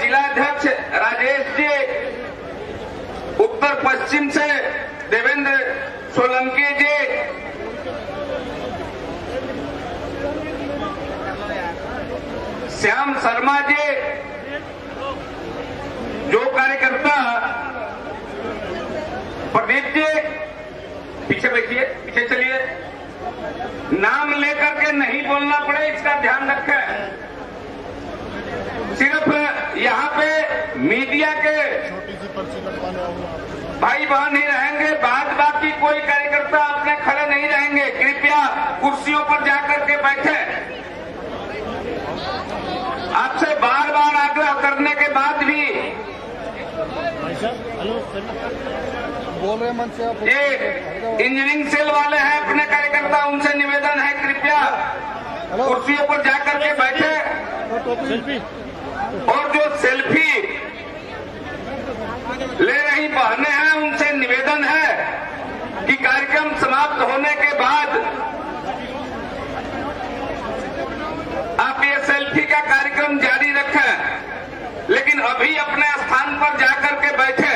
महिला अध्यक्ष राजेश जी, उत्तर पश्चिम से देवेंद्र सोलंकी जी, श्याम शर्मा जी, जो कार्यकर्ता प्रदीप जी, पीछे बैठिए, पीछे चलिए, नाम लेकर के नहीं बोलना पड़े इसका ध्यान रखें। सिर्फ यहाँ पे मीडिया के भाई बहन ही रहेंगे, बाद बाकी कोई कार्यकर्ता अपने खड़े नहीं रहेंगे। कृपया कुर्सियों पर जाकर के बैठे। आपसे बार बार आग्रह करने के बाद भी बोल रहे मन से आप ये इंजीनियरिंग सेल वाले हैं अपने कार्यकर्ता, उनसे निवेदन है कृपया कुर्सियों पर जाकर के बैठे। और जो सेल्फी ले रही बहनें हैं उनसे निवेदन है कि कार्यक्रम समाप्त होने के बाद आप ये सेल्फी का कार्यक्रम जारी रखें, लेकिन अभी अपने स्थान पर जाकर के बैठे।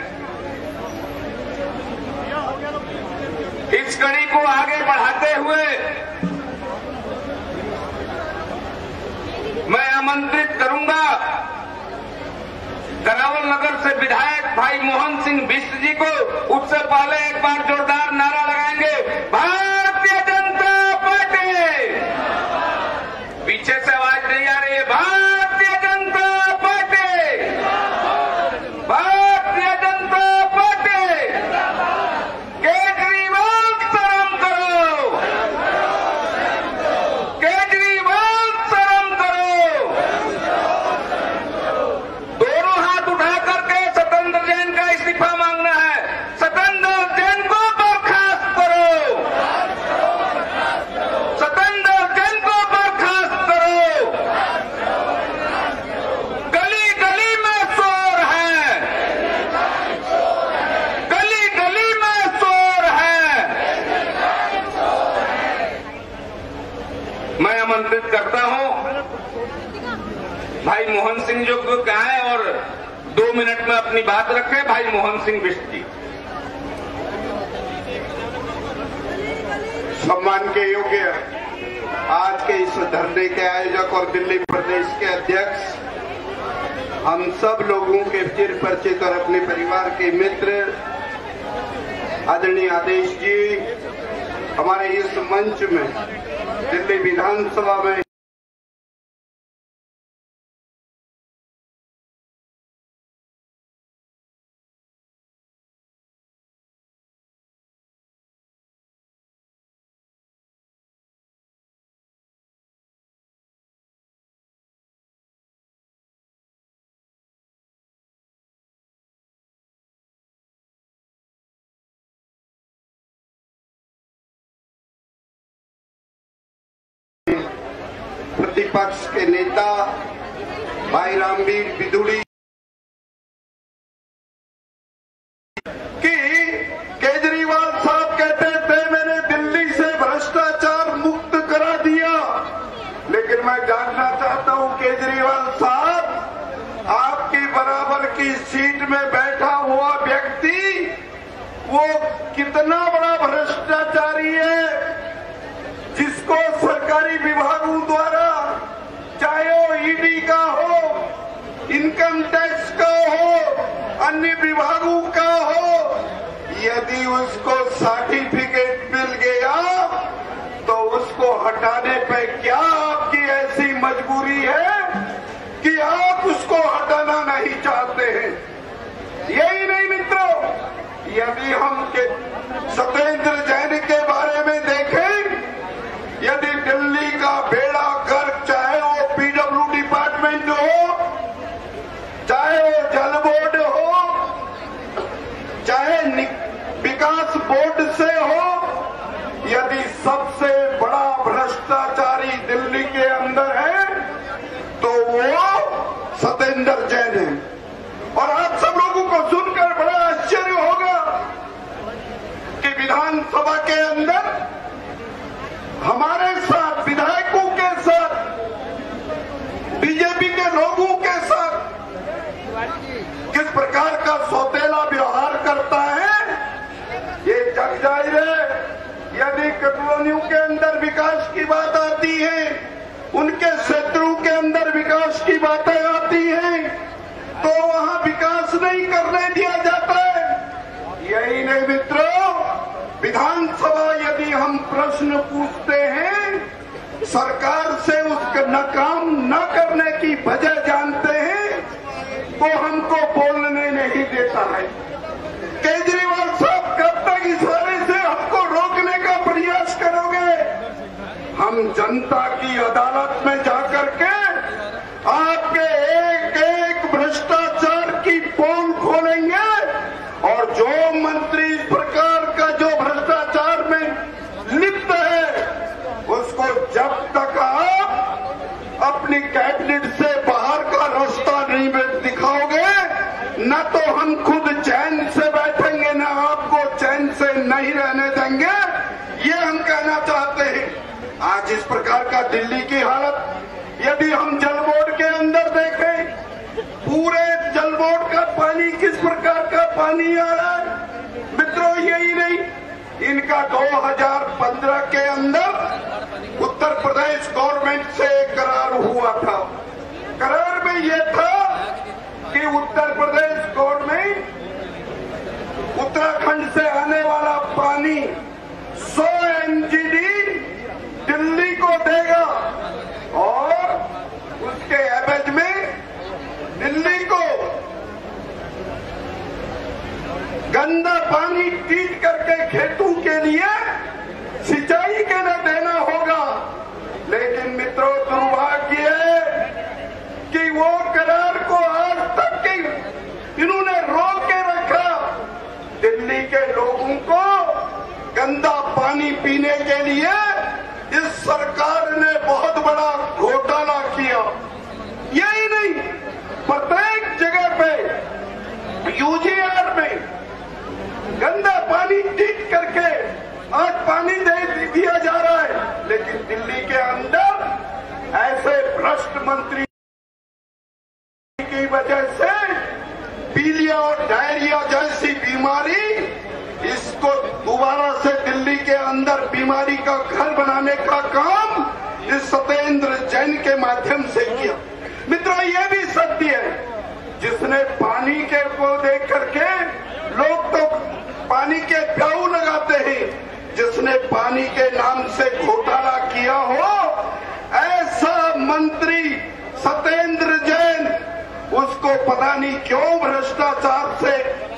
इस कड़ी को आगे बढ़ाते हुए मैं आमंत्रित करूंगा करावल नगर से विधायक भाई मोहन सिंह बिष्ट जी को। उससे पहले एक बार जोरदार नारा लगाएंगे, भारतीय जनता पार्टी। पीछे से आवाज नहीं आ रही है, भारतीय जनता पार्टी, भारतीय जनता पार्टी। केजरीवाल शर्म करो, केजरीवाल शर्म करो। दोनों हाथ उठा करके सत्येंद्र जैन का इस्तीफा मांगना है। सत्येंद्र जैन को बर्खास्त करो, सत्येंद्र जैन को बर्खास्त करो। गली गली में शोर है, गली गली में शोर है। मैं आमंत्रित करता हूं भाई मोहन सिंह जो कहा है और 2 मिनट में अपनी बात रखें। भाई मोहन सिंह बिष्ट जी। सम्मान के योग्य आज के इस धरने के आयोजक और दिल्ली प्रदेश के अध्यक्ष, हम सब लोगों के चिर परिचित और अपने परिवार के मित्र आदरणीय आदेश जी, हमारे इस मंच में दिल्ली विधानसभा में प्रतिपक्ष के नेता भाई रामवीर बिदुड़ी कि केजरीवाल साहब कहते थे मैंने दिल्ली से भ्रष्टाचार मुक्त करा दिया, लेकिन मैं जानना चाहता हूं केजरीवाल साहब, आपकी बराबर की सीट में बैठा हुआ व्यक्ति वो कितना बड़ा भ्रष्टाचारी है जिसको सरकारी विभागों द्वारा, चाहे वो ईडी का हो, इनकम टैक्स का हो, अन्य विभागों का हो, यदि उसको सर्टिफिकेट मिल गया तो उसको हटाने पे क्या आपकी ऐसी मजबूरी है कि आप उसको हटाना नहीं चाहते हैं? यही नहीं मित्रों, यदि हम सत्येंद्र जैन के बारे में देखें, यदि दिल्ली का बेड़ा गर्क, चाहे वो पीडब्ल्यू डिपार्टमेंट हो, चाहे वो जल बोर्ड हो, चाहे विकास बोर्ड से हो, यदि सबसे बड़ा भ्रष्टाचारी दिल्ली के अंदर है तो वो सत्येंद्र जैन है। और आप सब लोगों को सुनकर बड़ा आश्चर्य होगा कि विधानसभा के अंदर हमारे साथ, विधायकों के साथ, बीजेपी के लोगों के साथ कॉलोनियों के अंदर विकास की बात आती है, उनके क्षेत्रों के अंदर विकास की बातें आती हैं, तो वहां विकास नहीं करने दिया जाता है। यही नहीं मित्रों, विधानसभा यदि हम प्रश्न पूछते हैं, सरकार से उसका काम न करने की वजह जानते हैं, तो हमको बोलने नहीं देता है। केजरीवाल साहब कब तक इशारे से हमको रोकने का प्रयास करोगे? हम जनता की अदालत में जाकर के आपके एक एक भ्रष्टाचार की पोल खोलेंगे, और जो मंत्री इस प्रकार का जो भ्रष्टाचार में लिप्त है, उसको जब तक आप अपनी कैबिनेट से बाहर का रास्ता नहीं दिखाओगे, न तो हम खुद चैन से बैठेंगे, न आपको चैन से नहीं रहने देंगे। ये हम कहना चाहते हैं। आज इस प्रकार का दिल्ली की हालत यदि हम जल बोर्ड के अंदर देखें, पूरे जल बोर्ड का पानी किस प्रकार का पानी आ रहा है मित्रों। यही नहीं, इनका 2015 के अंदर उत्तर प्रदेश गवर्नमेंट से करार हुआ था। करार में यह था कि उत्तर प्रदेश गवर्नमेंट उत्तराखंड से आने वाला पानी 100 MGD दिल्ली को देगा, और उसके एवज में दिल्ली को गंदा पानी ट्रीट करके खेतों के लिए सिंचाई के लिए देना होगा। लेकिन मित्रों, दुर्भाग्य है कि वो करार को आज तक इन्होंने रोक के रखा। दिल्ली के लोगों को गंदा पानी पीने के लिए इस सरकार ने बहुत बड़ा घोटाला किया। यही नहीं, प्रत्येक जगह पे यूजीआर में गंदा पानी ट्रीट करके आज पानी दे दिया जा रहा है। लेकिन दिल्ली के अंदर ऐसे भ्रष्ट मंत्री की वजह से पीलिया और डायरिया जैसी बीमारी, इसको दोबारा से दिल्ली के अंदर बीमारी का घर बनाने का काम इस सत्येंद्र जैन के माध्यम से किया। मित्रों, ये भी सत्य है, जिसने पानी के को देख करके लोग तो पानी के प्याऊ लगाते हैं, जिसने पानी के नाम से घोटाला किया हो, ऐसा मंत्री सत्येंद्र जैन, उसको पता नहीं क्यों भ्रष्टाचार से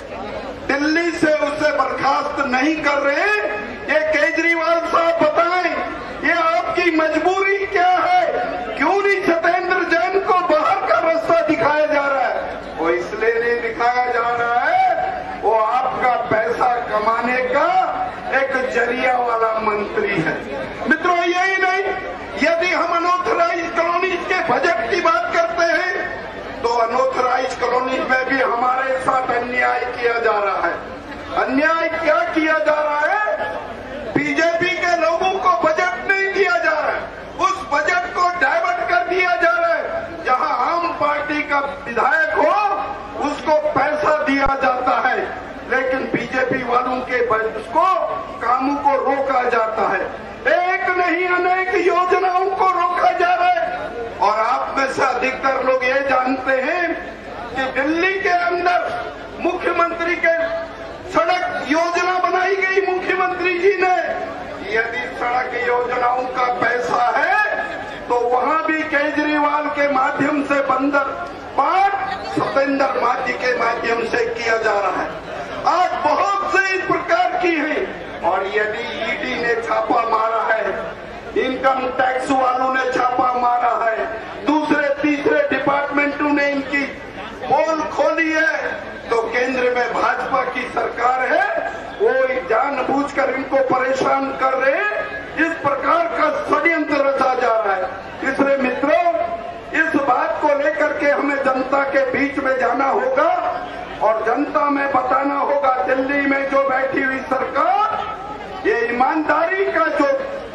दिल्ली से उसे बर्खास्त नहीं कर रहे। ये केजरीवाल साहब बताएं, ये आपकी मजबूरी क्या है? क्यों नहीं सत्येंद्र जैन को बाहर का रास्ता दिखाया जा रहा है? वो इसलिए नहीं दिखाया जा रहा है, वो आपका पैसा कमाने का एक जरिया वाला मंत्री है। मित्रों, यही नहीं, यदि हम अनऑथराइज कॉलोनीज के बजट की बात करते हैं, तो अनऑथराइज कॉलोनी में भी हमारे साथ अन्याय किया जा रहा है। अन्याय क्या किया जा रहा है? बीजेपी के लोगों को बजट नहीं दिया जा रहा है, उस बजट को डाइवर्ट कर दिया जा रहा है। जहां आम पार्टी का विधायक हो, उसको पैसा दिया जाता है, लेकिन बीजेपी वालों के उसको कामों को रोका जाता है। एक नहीं, अनेक योजनाओं को रोका जा रहा है। और आप में से अधिकतर लोग ये जानते हैं कि दिल्ली के अंदर मुख्यमंत्री के सड़क योजना बनाई गई मुख्यमंत्री जी ने। यदि सड़क योजनाओं का पैसा है, तो वहां भी केजरीवाल के माध्यम से बंदर पाठ सत्येंद्र मांझी के माध्यम से किया जा रहा है। आज बहुत से इस प्रकार की है। और यदि ईडी ने छापा मारा है, इनकम टैक्स वालों ने छापा मारा है, दूसरे तीसरे डिपार्टमेंटों ने इनकी पोल खोली है, तो केंद्र में भाजपा की सरकार है, वो जानबूझकर इनको परेशान कर रहे हैं। इस प्रकार का षड्यंत्र रचा जा रहा है। इसलिए मित्रों, इस बात को लेकर के हमें जनता के बीच में जाना होगा और जनता में बताना होगा, दिल्ली में जो बैठी हुई सरकार, ये ईमानदारी का जो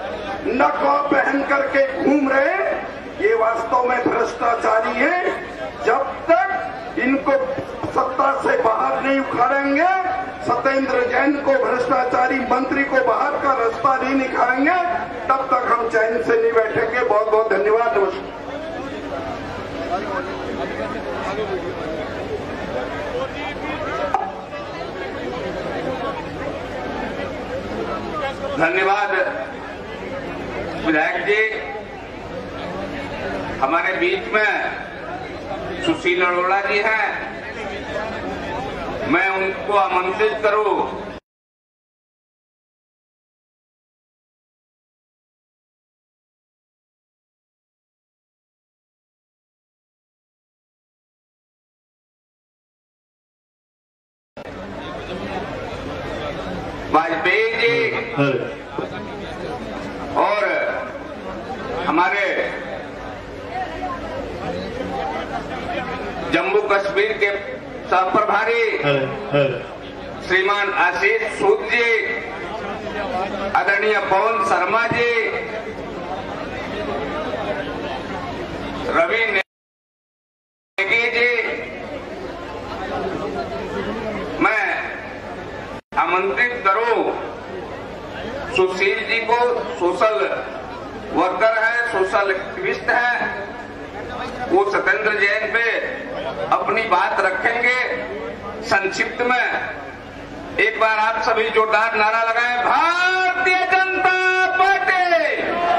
नकाब पहन करके घूम रहे, ये वास्तव में भ्रष्टाचारी है। जब तक इनको सत्ता से बाहर नहीं उखाड़ेंगे, सत्येंद्र जैन को, भ्रष्टाचारी मंत्री को बाहर का रास्ता नहीं निकालेंगे तब तक हम चैन से नहीं बैठेंगे। बहुत बहुत धन्यवाद। धन्यवाद विधायक जी। हमारे बीच में सुशील अरोड़ा जी हैं, मैं उनको आमंत्रित करूं। वाजपेयी जी और हमारे जम्मू कश्मीर के सह प्रभारी श्रीमान आशीष सूद जी, आदरणीय पवन शर्मा जी, रवि नेगी जी, मैं आमंत्रित करूं सुशील जी को। सोशल वर्कर है, सोशल एक्टिविस्ट है, वो सत्येंद्र जैन पे अपनी बात रखेंगे। संक्षिप्त में एक बार आप सभी जोरदार नारा लगाएं, भारतीय जनता पार्टी।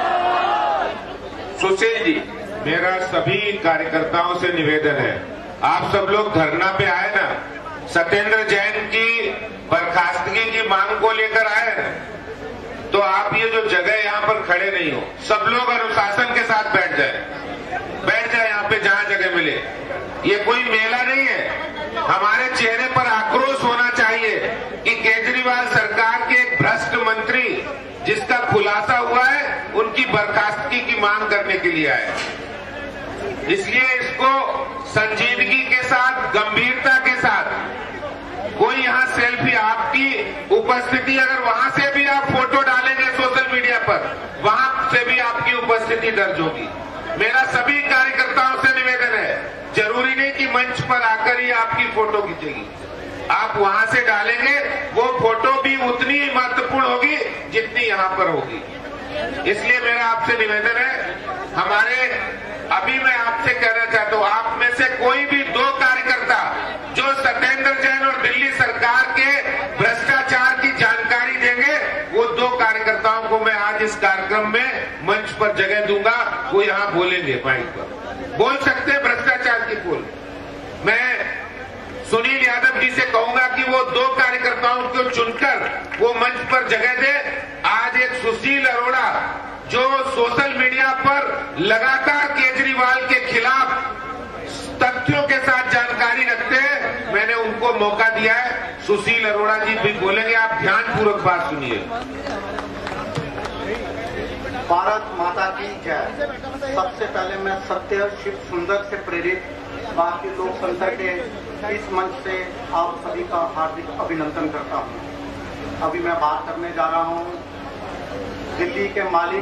सुशील जी। मेरा सभी कार्यकर्ताओं से निवेदन है, आप सब लोग धरना पे आए ना, सत्येंद्र जैन की बर्खास्तगी की मांग को लेकर आए ना, तो आप ये जो जगह यहाँ पर खड़े नहीं हो, सब लोग अनुशासन के साथ बैठ जाए यहाँ पे जहाँ जगह मिले। ये कोई मेला नहीं है। हमारे चेहरे पर आक्रोश होना चाहिए कि केजरीवाल सरकार के एक भ्रष्ट मंत्री जिसका खुलासा हुआ है, उनकी बर्खास्तगी की मांग करने के लिए आए। इसलिए इसको संजीदगी के साथ, गंभीरता के साथ, कोई यहाँ सेल्फी, आपकी उपस्थिति अगर वहां से भी आप फोटो डालेंगे सोशल मीडिया पर, वहां से भी आपकी उपस्थिति दर्ज होगी। मेरा सभी कार्यकर्ताओं से निवेदन है, जरूरी नहीं कि मंच पर आकर ही आपकी फोटो खींचेगी, आप वहां से डालेंगे, वो फोटो भी उतनी ही महत्वपूर्ण होगी जितनी यहाँ पर होगी। इसलिए मेरा आपसे निवेदन है, अभी मैं आपसे कहना चाहता हूँ, आप में से कोई भी दो कार्यकर्ता जो सत्येंद्र जैन और दिल्ली सरकार के भ्रष्टाचार की जानकारी देंगे, वो दो कार्यकर्ताओं को मैं आज इस कार्यक्रम में मंच पर जगह दूंगा। वो यहाँ बोलेंगे, माइक पर बोल सकते हैं भ्रष्टाचार की बोल। मैं सुनील यादव जी से कहूंगा कि वो दो कार्यकर्ताओं को चुनकर वो मंच पर जगह दे। आज एक सुशील अरोड़ा जो सोशल मीडिया पर लगातार केजरीवाल के खिलाफ तथ्यों के साथ जानकारी रखते हैं, मैंने उनको मौका दिया है। सुशील अरोड़ा जी भी बोलेंगे, आप ध्यानपूर्वक बात सुनिए। भारत माता की जय। सबसे पहले मैं सत्य शिव सुंदर से प्रेरित भारतीय लोकतंत्र के इस मंच से आप सभी का हार्दिक अभिनंदन करता हूं। अभी मैं बात करने जा रहा हूं दिल्ली के मालिक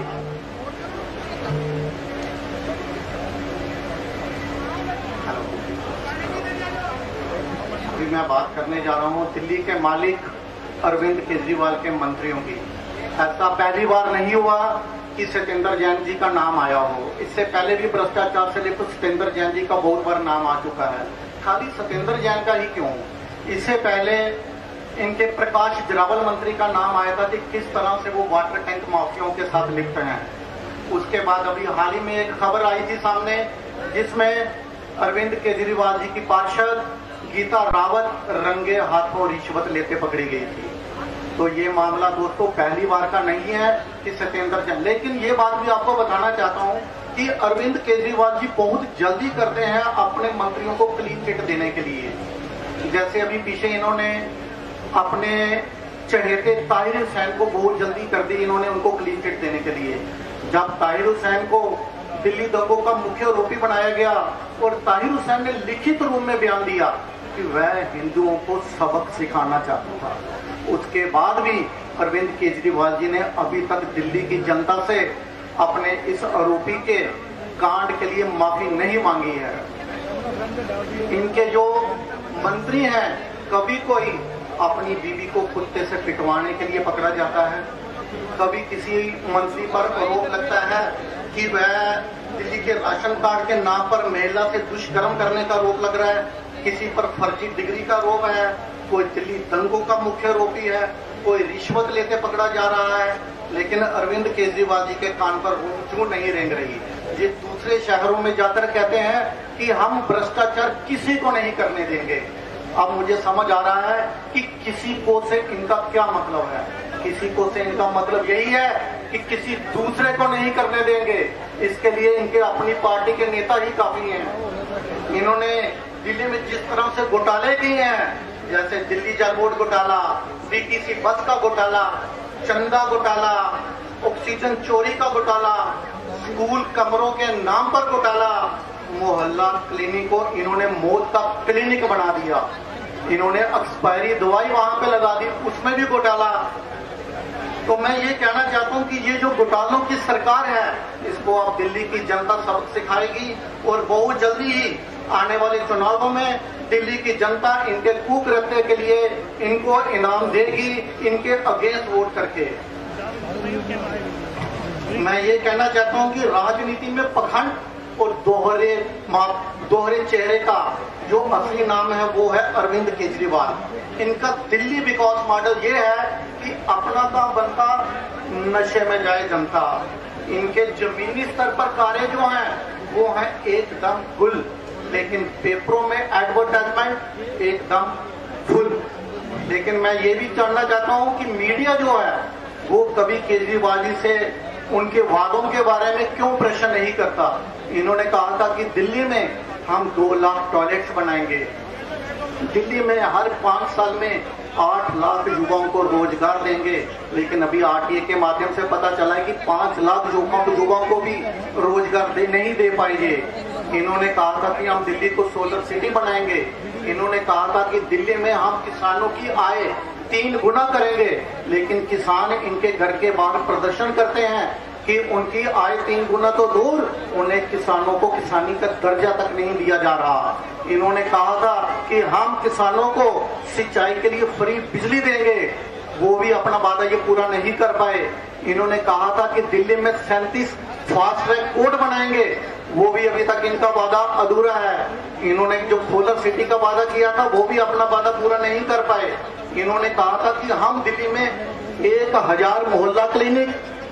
दिल्ली के मालिक अरविंद केजरीवाल के मंत्रियों की। ऐसा पहली बार नहीं हुआ कि सत्येंद्र जैन जी का नाम आया हो। इससे पहले भी भ्रष्टाचार से लेकर सत्येंद्र जैन जी का बहुत बार नाम आ चुका है। खाली सत्येंद्र जैन का ही क्यों, इससे पहले इनके प्रकाश जरावल मंत्री का नाम आया था कि किस तरह से वो वाटर टैंक माफियाओं के साथ लिप्त हैं। उसके बाद अभी हाल ही में एक खबर आई थी सामने, जिसमें अरविंद केजरीवाल जी की पार्षद गीता रावत रंगे हाथों रिश्वत लेते पकड़ी गई थी। तो ये मामला दोस्तों पहली बार का नहीं है कि सत्येंद्र जैन। लेकिन ये बात भी आपको बताना चाहता हूँ कि अरविंद केजरीवाल जी बहुत जल्दी करते हैं अपने मंत्रियों को क्लीन चिट देने के लिए। जैसे अभी पीछे इन्होंने अपने चहेते ताहिर हुसैन को बहुत जल्दी कर दी, इन्होंने उनको क्लीन चिट देने के लिए। जब ताहिर हुसैन को दिल्ली दंगों का मुख्य आरोपी बनाया गया और ताहिर हुसैन ने लिखित रूप में बयान दिया कि वह हिंदुओं को सबक सिखाना चाहता था, उसके बाद भी अरविंद केजरीवाल जी ने अभी तक दिल्ली की जनता से अपने इस आरोपी के कांड के लिए माफी नहीं मांगी है। इनके जो मंत्री हैं, कभी कोई अपनी बीवी को कुत्ते से पिटवाने के लिए पकड़ा जाता है, कभी किसी मंत्री पर आरोप लगता है कि वह दिल्ली के राशन कार्ड के नाम पर महिला से दुष्कर्म करने का आरोप लग रहा है, किसी पर फर्जी डिग्री का आरोप है, कोई दिल्ली दंगों का मुख्य आरोपी है, कोई रिश्वत लेते पकड़ा जा रहा है, लेकिन अरविंद केजरीवाल जी के कान पर क्यों नहीं रेंग रही। ये दूसरे शहरों में जाकर कहते हैं कि हम भ्रष्टाचार किसी को नहीं करने देंगे। अब मुझे समझ आ रहा है कि किसी को से इनका क्या मतलब है। किसी को से इनका मतलब यही है कि किसी दूसरे को नहीं करने देंगे। इसके लिए इनके अपनी पार्टी के नेता ही काफी हैं। इन्होंने दिल्ली में जिस तरह से घोटाले किए हैं, जैसे दिल्ली जल बोर्ड घोटाला, बीटीसी बस का घोटाला, चंदा घोटाला, ऑक्सीजन चोरी का घोटाला, स्कूल कमरों के नाम पर घोटाला, मोहल्ला क्लिनिक को इन्होंने मौत का क्लिनिक बना दिया, इन्होंने एक्सपायरी दवाई वहां पे लगा दी, उसमें भी घोटाला। तो मैं ये कहना चाहता हूं कि ये जो घोटालों की सरकार है, इसको अब दिल्ली की जनता सबक सिखाएगी और बहुत जल्दी ही आने वाले चुनावों में दिल्ली की जनता इनके कुकृत्य के लिए इनको इनाम देगी, इनके अगेंस्ट वोट करके। मैं ये कहना चाहता हूं कि राजनीति में पखंड और दोहरे चेहरे का जो असली नाम है वो है अरविंद केजरीवाल। इनका दिल्ली विकास मॉडल ये है कि अपना काम बनता, नशे में जाए जनता। इनके जमीनी स्तर पर कार्य जो हैं वो है एकदम गुल, लेकिन पेपरों में एडवर्टाइजमेंट एकदम फुल। लेकिन मैं ये भी जानना चाहता हूं कि मीडिया जो है वो कभी केजरीवाल जी से उनके वादों के बारे में क्यों प्रश्न नहीं करता। इन्होंने कहा था कि दिल्ली में हम 2 लाख टॉयलेट्स बनाएंगे, दिल्ली में हर 5 साल में 8 लाख युवाओं को रोजगार देंगे, लेकिन अभी आरटीए के माध्यम से पता चला है कि 5 लाख युवाओं को भी रोजगार नहीं दे पाएंगे। इन्होंने कहा था कि हम दिल्ली को सोलर सिटी बनाएंगे, इन्होंने कहा था कि दिल्ली में हम किसानों की आय 3 गुना करेंगे, लेकिन किसान इनके घर के बाहर प्रदर्शन करते हैं कि उनकी आय 3 गुना तो दूर, उन्हें किसानों को किसानी का दर्जा तक नहीं दिया जा रहा। इन्होंने कहा था कि हम किसानों को सिंचाई के लिए फ्री बिजली देंगे, वो भी अपना वादा ये पूरा नहीं कर पाए। इन्होंने कहा था कि दिल्ली में 37 फास्ट ट्रैक कोर्ट बनाएंगे, वो भी अभी तक इनका वादा अधूरा है। इन्होंने जो सोलर सिटी का वादा किया था वो भी अपना वादा पूरा नहीं कर पाए। इन्होंने कहा था कि हम दिल्ली में 1000 मोहल्ला क्लिनिक,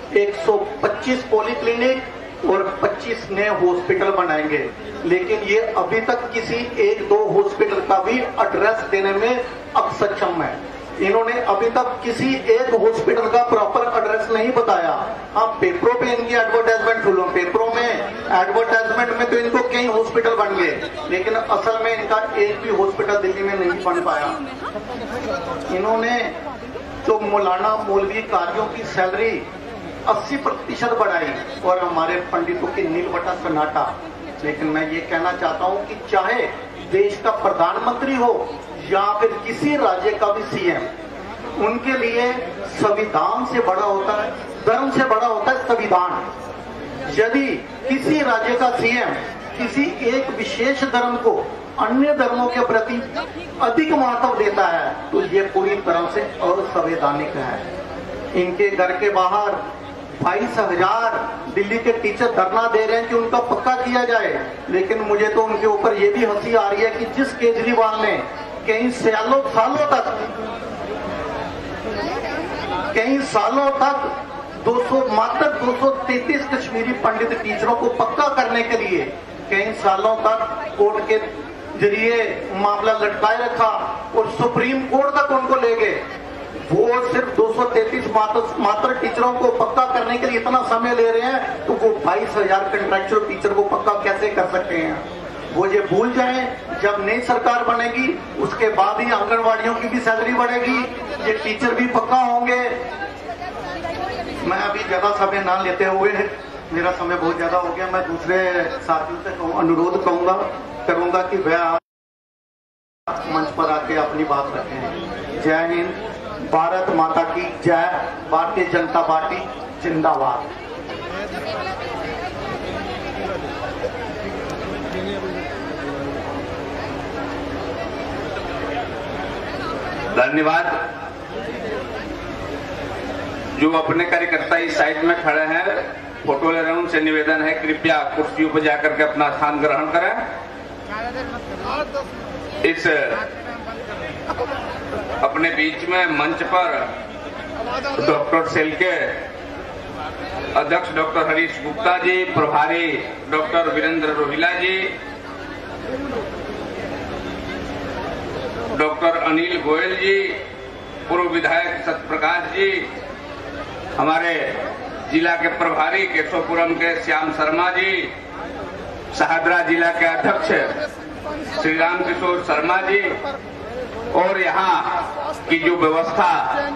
125 पॉली क्लिनिक और 25 नए हॉस्पिटल बनाएंगे, लेकिन ये अभी तक किसी 1-2 हॉस्पिटल का भी एड्रेस देने में असक्षम है। इन्होंने अभी तक किसी एक हॉस्पिटल का प्रॉपर एड्रेस नहीं बताया। हाँ, पेपरों पे इनकी एडवर्टाइजमेंट खुलो, पेपरों में एडवर्टाइजमेंट में तो इनको कई हॉस्पिटल बन गए, लेकिन असल में इनका एक भी हॉस्पिटल दिल्ली में नहीं बन पाया। इन्होंने जो मौलाना मौलवी कारियों की सैलरी 80% बढ़ाई और हमारे पंडितों की नील बटा सन्नाटा। लेकिन मैं ये कहना चाहता हूं कि चाहे देश का प्रधानमंत्री हो या फिर किसी राज्य का भी सीएम, उनके लिए संविधान से बड़ा होता है, धर्म से बड़ा होता है संविधान। यदि किसी राज्य का सीएम किसी एक विशेष धर्म को अन्य धर्मों के प्रति अधिक महत्व देता है तो ये पूरी तरह से असंवैधानिक है। इनके घर के बाहर 22,000 दिल्ली के टीचर धरना दे रहे हैं कि उनका पक्का किया जाए, लेकिन मुझे तो उनके ऊपर ये भी हंसी आ रही है कि जिस केजरीवाल ने कई सालों तक मात्र 233 कश्मीरी पंडित टीचरों को पक्का करने के लिए कई सालों तक कोर्ट के जरिए मामला लटकाए रखा और सुप्रीम कोर्ट तक उनको ले गए। वो सिर्फ 233 मात्र टीचरों को पक्का करने के लिए इतना समय ले रहे हैं, तो वो 22,000 कंट्रैक्चुअल टीचर को पक्का कैसे कर सकते हैं। वो ये भूल जाएं, जब नई सरकार बनेगी उसके बाद ही आंगनवाड़ियों की भी सैलरी बढ़ेगी, ये टीचर भी पक्का होंगे। मैं अभी ज्यादा समय ना लेते हुए, मेरा समय बहुत ज्यादा हो गया, मैं दूसरे साथियों से अनुरोध करूंगा कि वह मंच पर आके अपनी बात रखें। जय हिंद, भारत माता की जय, भारतीय जनता पार्टी जिंदाबाद। धन्यवाद। जो अपने कार्यकर्ता इस साइड में खड़े हैं, फोटो ले रहे हैं, उनसे निवेदन है कृपया कुर्सियों पर जाकर के अपना स्थान ग्रहण करें। इस अपने बीच में मंच पर डॉक्टर सेल के अध्यक्ष डॉक्टर हरीश गुप्ता जी, प्रभारी डॉक्टर वीरेंद्र रोहिला जी, डॉक्टर अनिल गोयल जी, पूर्व विधायक सत्यप्रकाश जी, हमारे जिला के प्रभारी केशवपुरम के श्याम शर्मा जी, शाहदरा जिला के अध्यक्ष श्री राम किशोर शर्मा जी, और यहाँ की जो व्यवस्था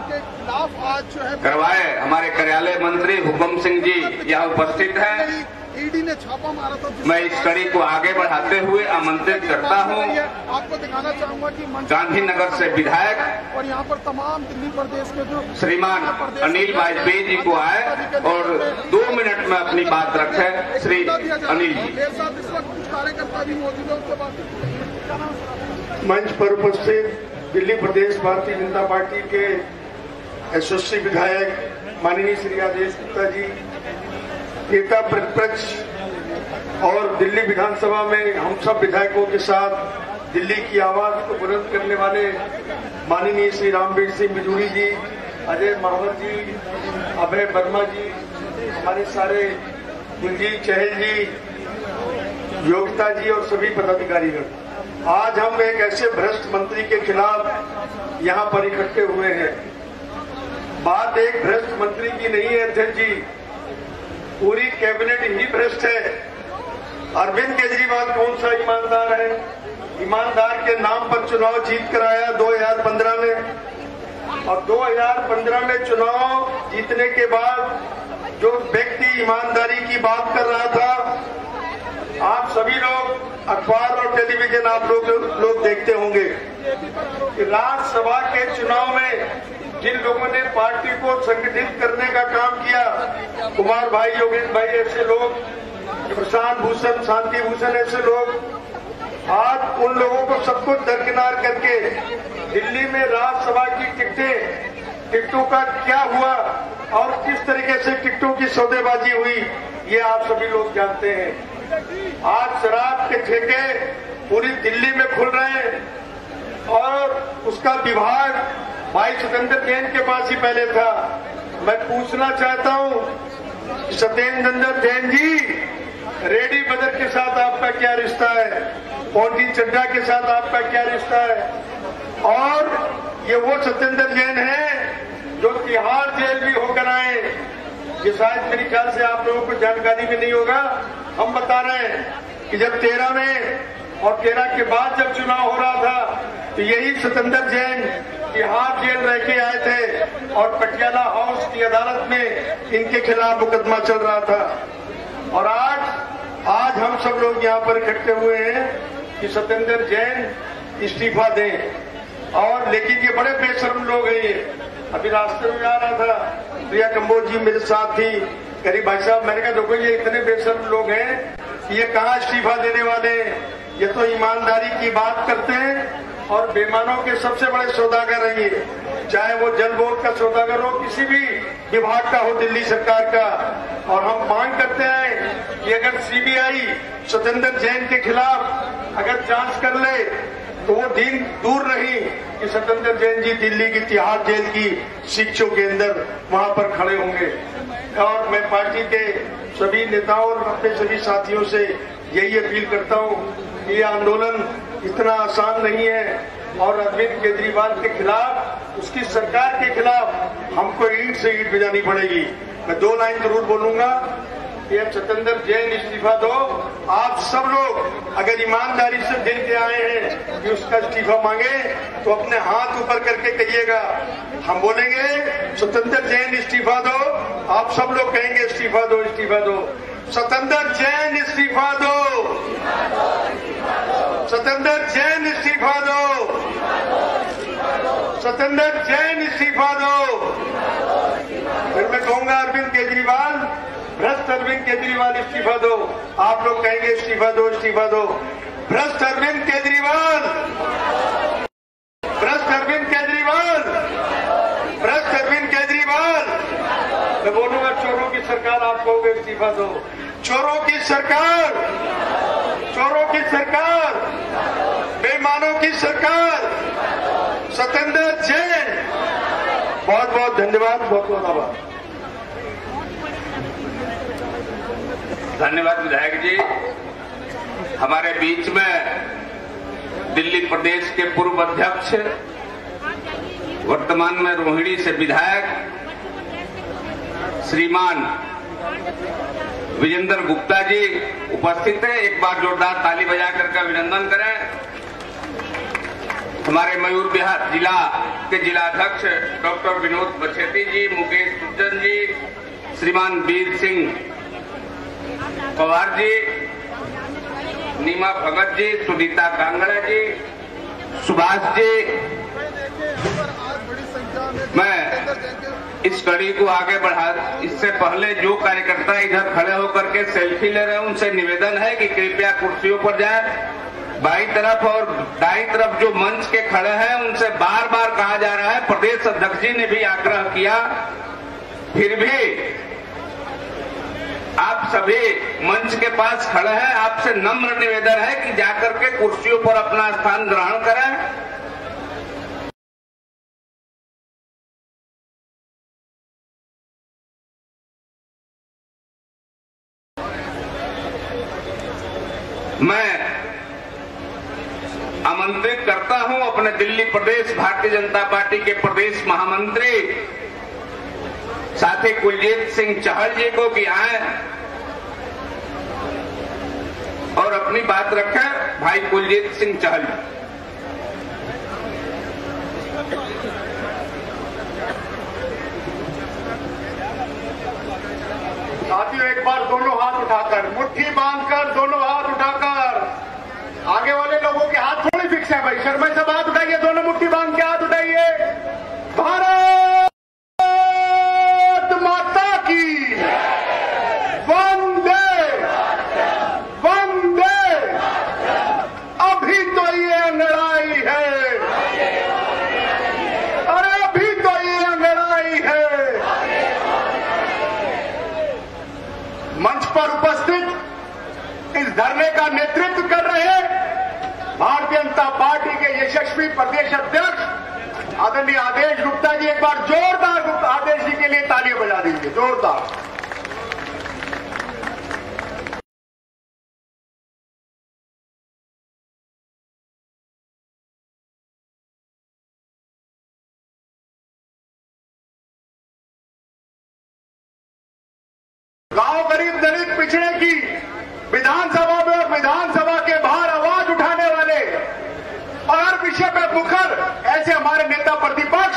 करवाए हमारे कार्यालय मंत्री हुक्म सिंह जी यहाँ उपस्थित हैं। ईडी ने छापा मारा था। मैं इस कड़ी को आगे बढ़ाते हुए आमंत्रित करता हूँ आपको दिखाना चाहूंगा कि गांधीनगर से विधायक और यहाँ पर तमाम दिल्ली प्रदेश के जो श्रीमान अनिल वाजपेयी जी को आए और 2 मिनट में अपनी बात रखें। श्री अनिल जी। इस वक्त कुछ कार्यकर्ता भी मौजूद है, उनके बाद मंच पर उपस्थित दिल्ली प्रदेश भारतीय जनता पार्टी के यशस्वी विधायक माननीय श्री आदेश गुप्ता जी, नेता प्रतिपक्ष और दिल्ली विधानसभा में हम सब विधायकों के साथ दिल्ली की आवाज को बुलंद करने वाले माननीय श्री रामवीर सिंह बिजूरी जी, अजय महावर जी, अभय वर्मा जी, हमारे सारे कुलजीत चहल जी, योगिता जी और सभी पदाधिकारीगण, आज हम एक ऐसे भ्रष्ट मंत्री के खिलाफ यहाँ पर इकट्ठे हुए हैं। बात एक भ्रष्ट मंत्री की नहीं है अध्यक्ष जी, पूरी कैबिनेट ही भ्रष्ट है। अरविंद केजरीवाल कौन सा ईमानदार है? ईमानदार के नाम पर चुनाव जीत कर आया 2015 में, और 2015 में चुनाव जीतने के बाद जो व्यक्ति ईमानदारी की बात कर रहा था, आप सभी लोग अखबार और टेलीविजन आप लोग देखते होंगे कि राज्यसभा के चुनाव में जिन लोगों ने पार्टी को संगठित करने का काम किया, कुमार भाई, योगेश भाई ऐसे लोग, प्रशांत भूषण, शांति भूषण ऐसे लोग, आज उन लोगों को सबको दरकिनार करके दिल्ली में राज्यसभा की टिकटों का क्या हुआ और किस तरीके से टिकटों की सौदेबाजी हुई, ये आप सभी लोग जानते हैं। आज शराब के ठेके पूरी दिल्ली में खुल रहे हैं और उसका विभाग भाई सत्येंद्र जैन के पास ही पहले था। मैं पूछना चाहता हूं सत्येंद्र जैन जी, रेड्डी ब्रदर के साथ आपका क्या रिश्ता है? पौंडी चड्डा के साथ आपका क्या रिश्ता है? और ये वो सत्येंद्र जैन है जो तिहाड़ जेल भी होकर आए, ये शायद मेरे ख्याल से आप लोगों को जानकारी भी नहीं होगा। हम बता रहे हैं कि जब 13 में और 13 के बाद जब चुनाव हो रहा था तो यही सत्येंद्र जैन तिहाड़ जेल रह के आए थे और पटियाला हाउस की अदालत में इनके खिलाफ मुकदमा चल रहा था। और आज हम सब लोग यहाँ पर इकट्ठे हुए हैं कि सत्येंद्र जैन इस्तीफा दें। और लेकिन ये बड़े बेशर्म लोग हैं। ये अभी रास्ते में आ रहा था, प्रिया कंबोज जी मेरे साथ थी, करीब भाई साहब, मैंने कहा देखो ये इतने बेशर्म लोग हैं, ये कहाँ इस्तीफा देने वाले हैं? ये तो ईमानदारी की बात करते हैं और बेईमानों के सबसे बड़े सौदागर हैं ये, चाहे वो जल बोर्ड का सौदागर हो, किसी भी विभाग का हो दिल्ली सरकार का। और हम मांग करते हैं कि अगर सीबीआई सत्येंद्र जैन के खिलाफ अगर जांच कर ले तो वो दिन दूर नहीं कि सत्येंद्र जैन जी दिल्ली की तिहाड़ जेल की शिक्षों के अंदर वहां पर खड़े होंगे। और मैं पार्टी के सभी नेताओं और अपने सभी साथियों से यही अपील करता हूं कि ये आंदोलन इतना आसान नहीं है और अरविंद केजरीवाल के खिलाफ, उसकी सरकार के खिलाफ हमको ईंट से ईंट बजानी पड़ेगी। मैं 2 लाइन जरूर बोलूंगा। ये सत्येंद्र जैन इस्तीफा दो। आप सब लोग अगर ईमानदारी से दिल के आए हैं कि उसका इस्तीफा मांगे तो अपने हाथ ऊपर करके कहिएगा। हम बोलेंगे सत्येंद्र जैन इस्तीफा दो, आप सब लोग कहेंगे इस्तीफा दो, इस्तीफा दो। सत्येंद्र जैन इस्तीफा दो, सत्येंद्र जैन इस्तीफा दो, सत्येंद्र जैन इस्तीफा दो। फिर मैं कहूंगा अरविंद केजरीवाल, भ्रष्ट अरविंद केजरीवाल इस्तीफा दो। आप लोग कहेंगे इस्तीफा दो, इस्तीफा दो। भ्रष्ट अरविंद केजरीवाल, भ्रष्ट अरविंद केजरीवाल। मैं बोलूंगा चोरों की सरकार, आप कहोगे इस्तीफा दो। चोरों की सरकार, चोरों की सरकार, बेईमानों की सरकार, सत्येंद्र जैन। बहुत बहुत धन्यवाद, बहुत बहुत आभार। धन्यवाद विधायक जी। हमारे बीच में दिल्ली प्रदेश के पूर्व अध्यक्ष, वर्तमान में रोहिणी से विधायक श्रीमान विजेंद्र गुप्ता जी उपस्थित है। एक बार जोरदार ताली बजाकर का अभिनंदन करें। हमारे मयूर विहार जिला के जिलाध्यक्ष डॉक्टर विनोद बछेती जी, मुकेश सुजन जी, श्रीमान वीर सिंह पवार जी, नीमा भगत जी, सुनीता कांगड़ा जी, सुभाष जी। मैं इस कड़ी को आगे बढ़ा, इससे पहले जो कार्यकर्ता इधर खड़े होकर के सेल्फी ले रहे हैं उनसे निवेदन है कि कृपया कुर्सियों पर जाएं। बाईं तरफ और दाईं तरफ जो मंच के खड़े हैं उनसे बार बार कहा जा रहा है, प्रदेश अध्यक्ष जी ने भी आग्रह किया, फिर भी आप सभी मंच के पास खड़े हैं, आपसे नम्र निवेदन है कि जाकर के कुर्सियों पर अपना स्थान ग्रहण करें। मैं आमंत्रित करता हूं अपने दिल्ली प्रदेश भारतीय जनता पार्टी के प्रदेश महामंत्री साथी कुलजीत सिंह चहल जी को कि आए और अपनी बात रखें। भाई कुलजीत सिंह चहल जी। साथियों, एक बार दोनों हाथ उठाकर, मुट्ठी बांधकर, दोनों हाथ उठाकर, आगे वाले लोगों के हाथ थोड़ी फिक्स है भाई, शर्मा सब हाथ उठाइए, दोनों मुट्ठी बांध के हाथ उठाइए। भारत माता की वंदे वंदे। अभी तो ये लड़ाई है, अरे अभी तो ये लड़ाई है। मंच पर उपस्थित इस धरने का नेतृत्व कर रहे भारतीय जनता पार्टी के यशस्वी प्रदेश अध्यक्ष आदरणीय आदेश गुप्ता जी, एक बार जोरदार आदेश जी के लिए तालियां बजा दीजिए, जोरदार। गांव गरीब दलित पिछड़े की विधानसभा में और विधानसभा के बाहर आवाज उठाने वाले और हर विषय पर मुखर ऐसे हमारे नेता प्रतिपक्ष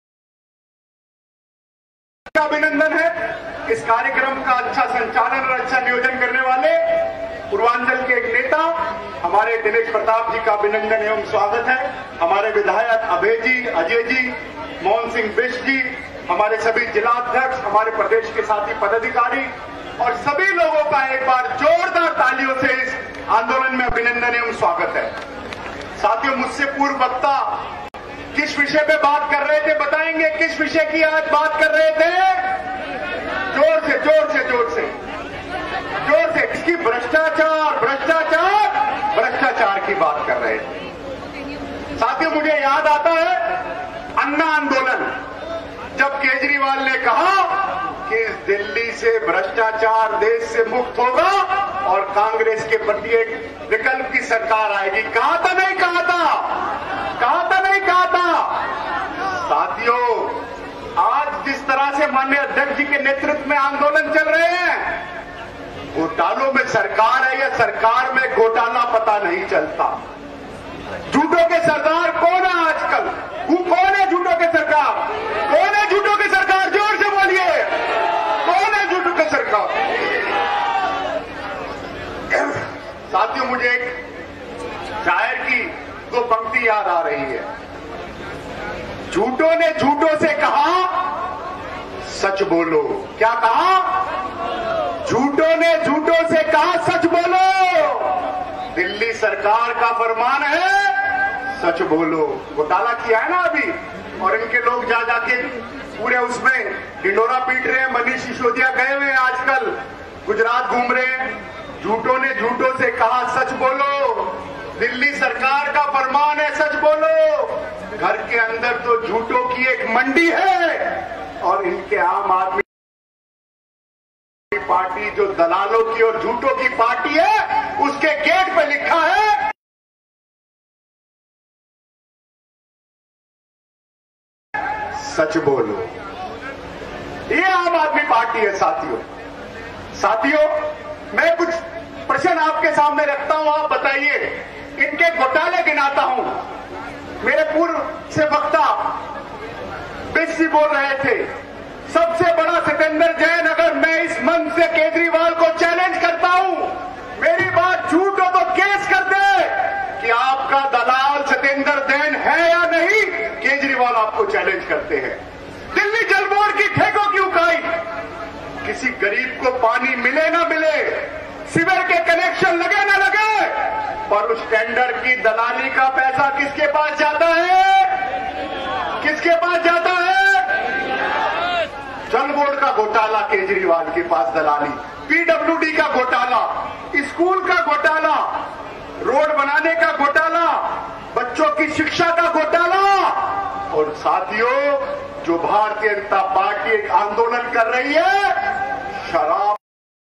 का अभिनंदन है। इस कार्यक्रम का अच्छा संचालन और अच्छा नियोजन करने वाले पूर्वांचल के एक नेता हमारे दिनेश प्रताप जी का अभिनंदन एवं स्वागत है। हमारे विधायक अभय जी, अजय जी, मोहन सिंह बिष्ट जी, हमारे सभी जिलाध्यक्ष, हमारे प्रदेश के साथी पदाधिकारी और सभी लोगों का एक बार जोरदार तालियों से इस आंदोलन में अभिनंदन एवं स्वागत है। साथियों, मुझसे पूर्व वक्ता किस विषय पे बात कर रहे थे बताएंगे? किस विषय की आज बात कर रहे थे? जोर से जोर से जोर से जोर से इसकी भ्रष्टाचार भ्रष्टाचार भ्रष्टाचार की बात कर रहे थे। साथियों, मुझे याद आता है अन्ना आंदोलन, जब केजरीवाल ने कहा कि दिल्ली से भ्रष्टाचार देश से मुक्त होगा और कांग्रेस के प्रति एक विकल्प की सरकार आएगी। कहा था नहीं कहा था? कहा था नहीं कहा था? साथियों, आज जिस तरह से माननीय अध्यक्ष जी के नेतृत्व में आंदोलन चल रहे हैं, घोटालों में सरकार है या सरकार में घोटाला पता नहीं चलता। झूठों के सरदार कौन है आजकल? कौन है झूठों के सरकार? कौन है झूठों के सरकार? जोर से बोलिए, कौन है झूठों के सरकार? साथियों, मुझे एक शायर की दो पंक्ति याद आ रही है। झूठों ने झूठों से कहा सच बोलो। क्या कहा? झूठों ने झूठों से कहा सच बोलो। दिल्ली सरकार का फरमान है सच बोलो। घोटाला किया है ना अभी, और इनके लोग जा जाके पूरे उसमें ढिंडोरा पीट रहे हैं। मनीष सिसोदिया गए हुए हैं आजकल, गुजरात घूम रहे हैं। झूठों ने झूठों से कहा सच बोलो, दिल्ली सरकार का फरमान है सच बोलो। घर के अंदर तो झूठों की एक मंडी है, और इनके आम आदमी पार्टी जो दलालों की और झूठों की पार्टी है, उसके गेट पे लिखा है सच बोलो। ये आम आदमी पार्टी है साथियों, मैं कुछ प्रश्न आपके सामने रखता हूं, आप बताइए। इनके घोटाले गिनाता हूं। मेरे पूर्व से वक्ता बिस्सी बोल रहे थे, सबसे बड़ा सत्येंद्र जैन। अगर मैं इस मंच से केजरीवाल को चैलेंज करता हूं, मेरी बात झूठ हो तो केस कर दे कि आपका दलाल सत्येंद्र जैन है या नहीं। केजरीवाल आपको चैलेंज करते हैं। दिल्ली जल बोर्ड की ठेकों की उकाई, किसी गरीब को पानी मिले ना मिले, सीवर के कनेक्शन लगे ना लगे, पर उस टेंडर की दलाली का पैसा किसके पास जाता है? किसके पास जाता है? जल बोर्ड का घोटाला केजरीवाल के पास दलाली, पीडब्ल्यूडी का घोटाला, स्कूल का घोटाला, रोड बनाने का घोटाला, बच्चों की शिक्षा का घोटाला। और साथियों, जो भारतीय जनता पार्टी एक आंदोलन कर रही है, शराब।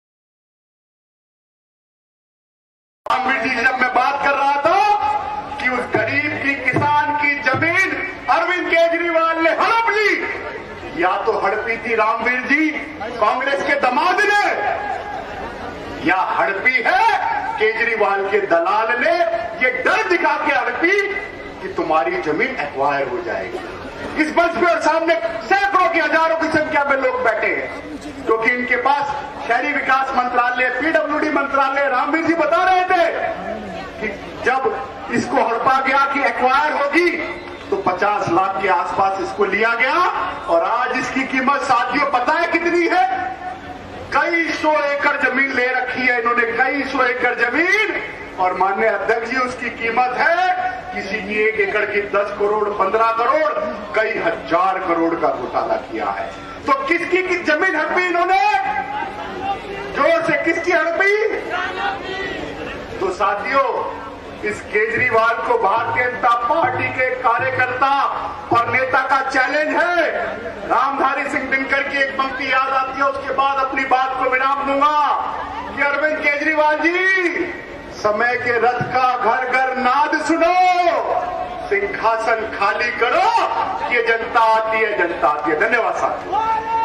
रामवीर जी, जब मैं बात कर रहा था कि उस गरीब की, किसान की जमीन अरविंद केजरीवाल ने हड़प ली, या तो हड़पी थी रामवीर जी कांग्रेस के दामाद ने, या हड़पी है केजरीवाल के दलाल ने। ये डर दिखा के हड़पी कि तुम्हारी जमीन एक्वायर हो जाएगी। इस मंच पे और सामने सैकड़ों की, हजारों की संख्या में लोग बैठे हैं, क्योंकि इनके पास शहरी विकास मंत्रालय, पीडब्ल्यूडी मंत्रालय, रामवीर जी बता रहे थे कि जब इसको हड़पा गया कि एक्वायर होगी, तो 50 लाख के आसपास इसको लिया गया। और आज इसकी कीमत साथियों पता है कितनी है? कई सौ एकड़ जमीन ले रखी है इन्होंने, कई सौ एकड़ जमीन। और माननीय अध्यक्ष जी, उसकी कीमत है, किसी की 1 एकड़ की 10 करोड़, 15 करोड़, कई हजार करोड़ का घोटाला किया है। तो किसकी की जमीन हड़पी इन्होंने? जोर से, किसकी हड़पी? तो साथियों, इस केजरीवाल को भारतीय जनता पार्टी के कार्यकर्ता और नेता का चैलेंज है। रामधारी सिंह दिनकर की एक पंक्ति याद आती है, उसके बाद अपनी बात को विराम दूंगा कि अरविंद केजरीवाल जी, समय के रथ का घर घर नाद सुनो, सिंहासन खाली करो, ये जनता आती है, जनता आती है। धन्यवाद साथियों।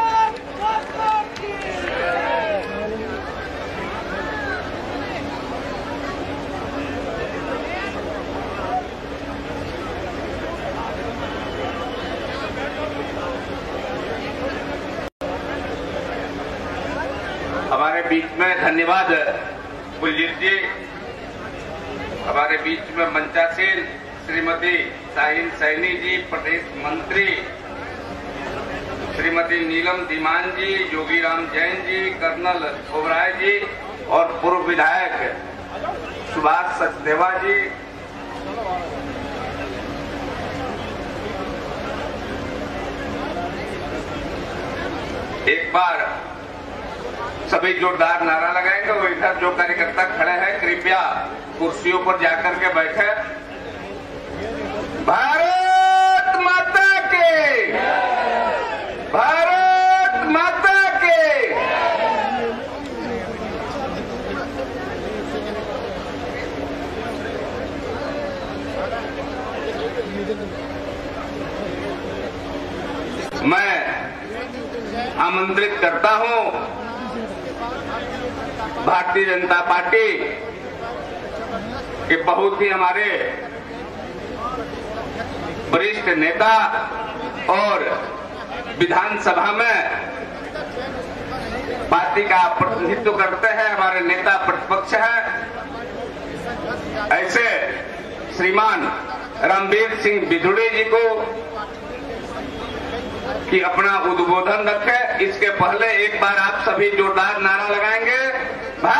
हमारे बीच में, धन्यवाद कुलजीत जी, हमारे बीच में मंचासीन श्रीमती साहिल सैनी जी, प्रदेश मंत्री श्रीमती नीलम धीमान जी, योगीराम जैन जी, कर्नल ओबराय जी और पूर्व विधायक सुभाष सचदेवा जी, एक बार सभी जोरदार नारा लगाएंगे। वो इधर जो कार्यकर्ता खड़े हैं, कृपया कुर्सियों पर जाकर के बैठे। भारत माता के, भारत माता के। मैं आमंत्रित करता हूं भारतीय जनता पार्टी के बहुत ही हमारे वरिष्ठ नेता और विधानसभा में पार्टी का प्रतिनिधित्व करते हैं, हमारे नेता प्रतिपक्ष हैं, ऐसे श्रीमान रामवीर सिंह बिधुड़े जी को कि अपना उद्बोधन रखे। इसके पहले एक बार आप सभी जोरदार नारा लगाएंगे,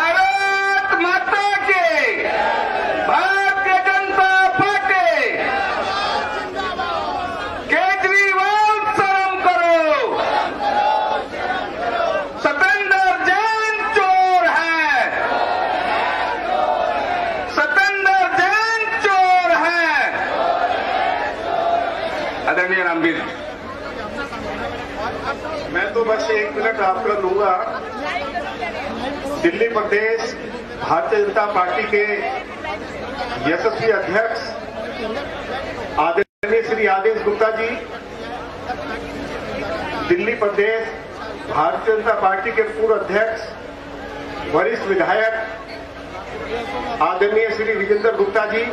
भारत माता के, भारतीय जनता पार्टी। आदरणीय रामवीर। मैं तो बस 1 मिनट आपका लूंगा। दिल्ली प्रदेश भारतीय जनता पार्टी के यशस्वी अध्यक्ष आदरणीय श्री आदेश गुप्ता जी, दिल्ली प्रदेश भारतीय जनता पार्टी के पूर्व अध्यक्ष वरिष्ठ विधायक आदरणीय श्री विजेंद्र गुप्ता जी,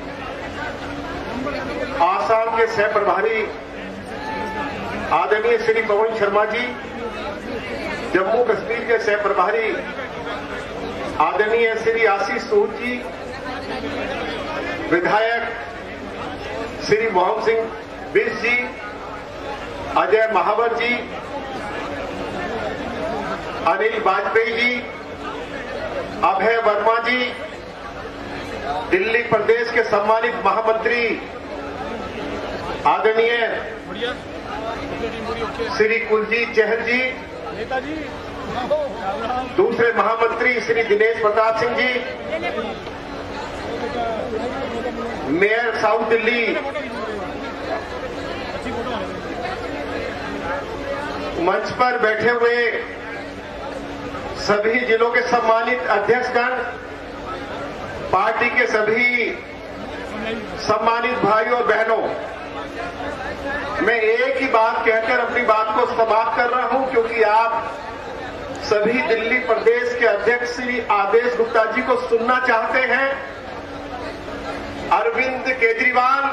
आसाम के सह प्रभारी आदरणीय श्री पवन शर्मा जी, जम्मू कश्मीर के सह प्रभारी आदरणीय श्री आशीष सूद जी, विधायक श्री मोहन सिंह बिष्ट जी, अजय महावर जी, अनिल वाजपेयी जी, अभय वर्मा जी, दिल्ली प्रदेश के सम्मानित महामंत्री आदरणीय श्री कुलजीत चहल जी, दूसरे महामंत्री श्री दिनेश प्रताप सिंह जी, मेयर साउथ दिल्ली, मंच पर बैठे हुए सभी जिलों के सम्मानित अध्यक्षगण, पार्टी के सभी सम्मानित भाइयों और बहनों, मैं एक ही बात कहकर अपनी बात को समाप्त कर रहा हूं, क्योंकि आप सभी दिल्ली प्रदेश के अध्यक्ष श्री आदेश गुप्ता जी को सुनना चाहते हैं। अरविंद केजरीवाल,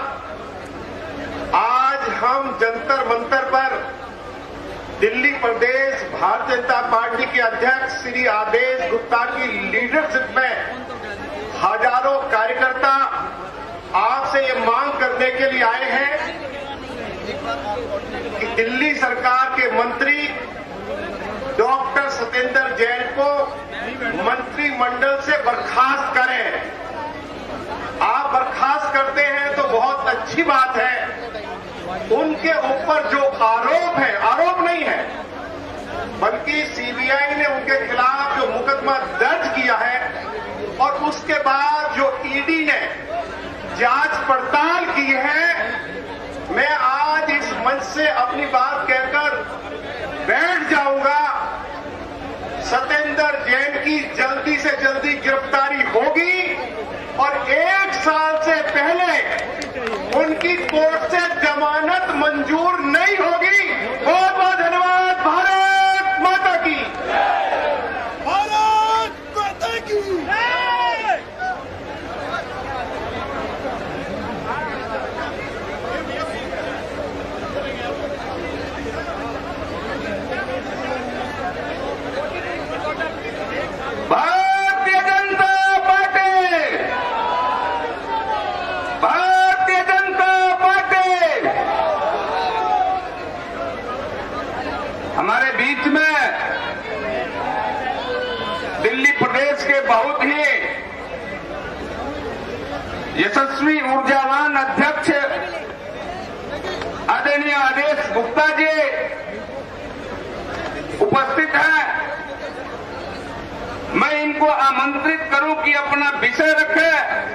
आज हम जंतर मंतर पर दिल्ली प्रदेश भारतीय जनता पार्टी के अध्यक्ष श्री आदेश गुप्ता की लीडरशिप में हजारों कार्यकर्ता आपसे ये मांग करने के लिए आए हैं कि दिल्ली सरकार के मंत्री डॉक्टर सत्येंद्र जैन को मंत्रिमंडल से बर्खास्त करें। आप बर्खास्त करते हैं तो बहुत अच्छी बात है। उनके ऊपर जो आरोप है, आरोप नहीं है, बल्कि सीबीआई ने उनके खिलाफ जो मुकदमा दर्ज किया है और उसके बाद जो ईडी ने जांच पड़ताल की है, मैं आज इस मंच से अपनी बात कहकर बैठ जाऊंगा। सत्येंद्र जैन की जल्दी से जल्दी गिरफ्तारी होगी और 1 साल से पहले उनकी कोर्ट से जमानत मंजूर नहीं होगी। बहुत बहुत धन्यवाद। भारत माता की, भारत माता की। Bharatiya Janata party, Bharatiya Janata party. हमारे बीच में दिल्ली प्रदेश के बहुत ही यशस्वी ऊर्जावान अध्यक्ष आदरणीय आदेश गुप्ता जी उपस्थित हैं। मैं इनको आमंत्रित करूं कि अपना विषय रखें।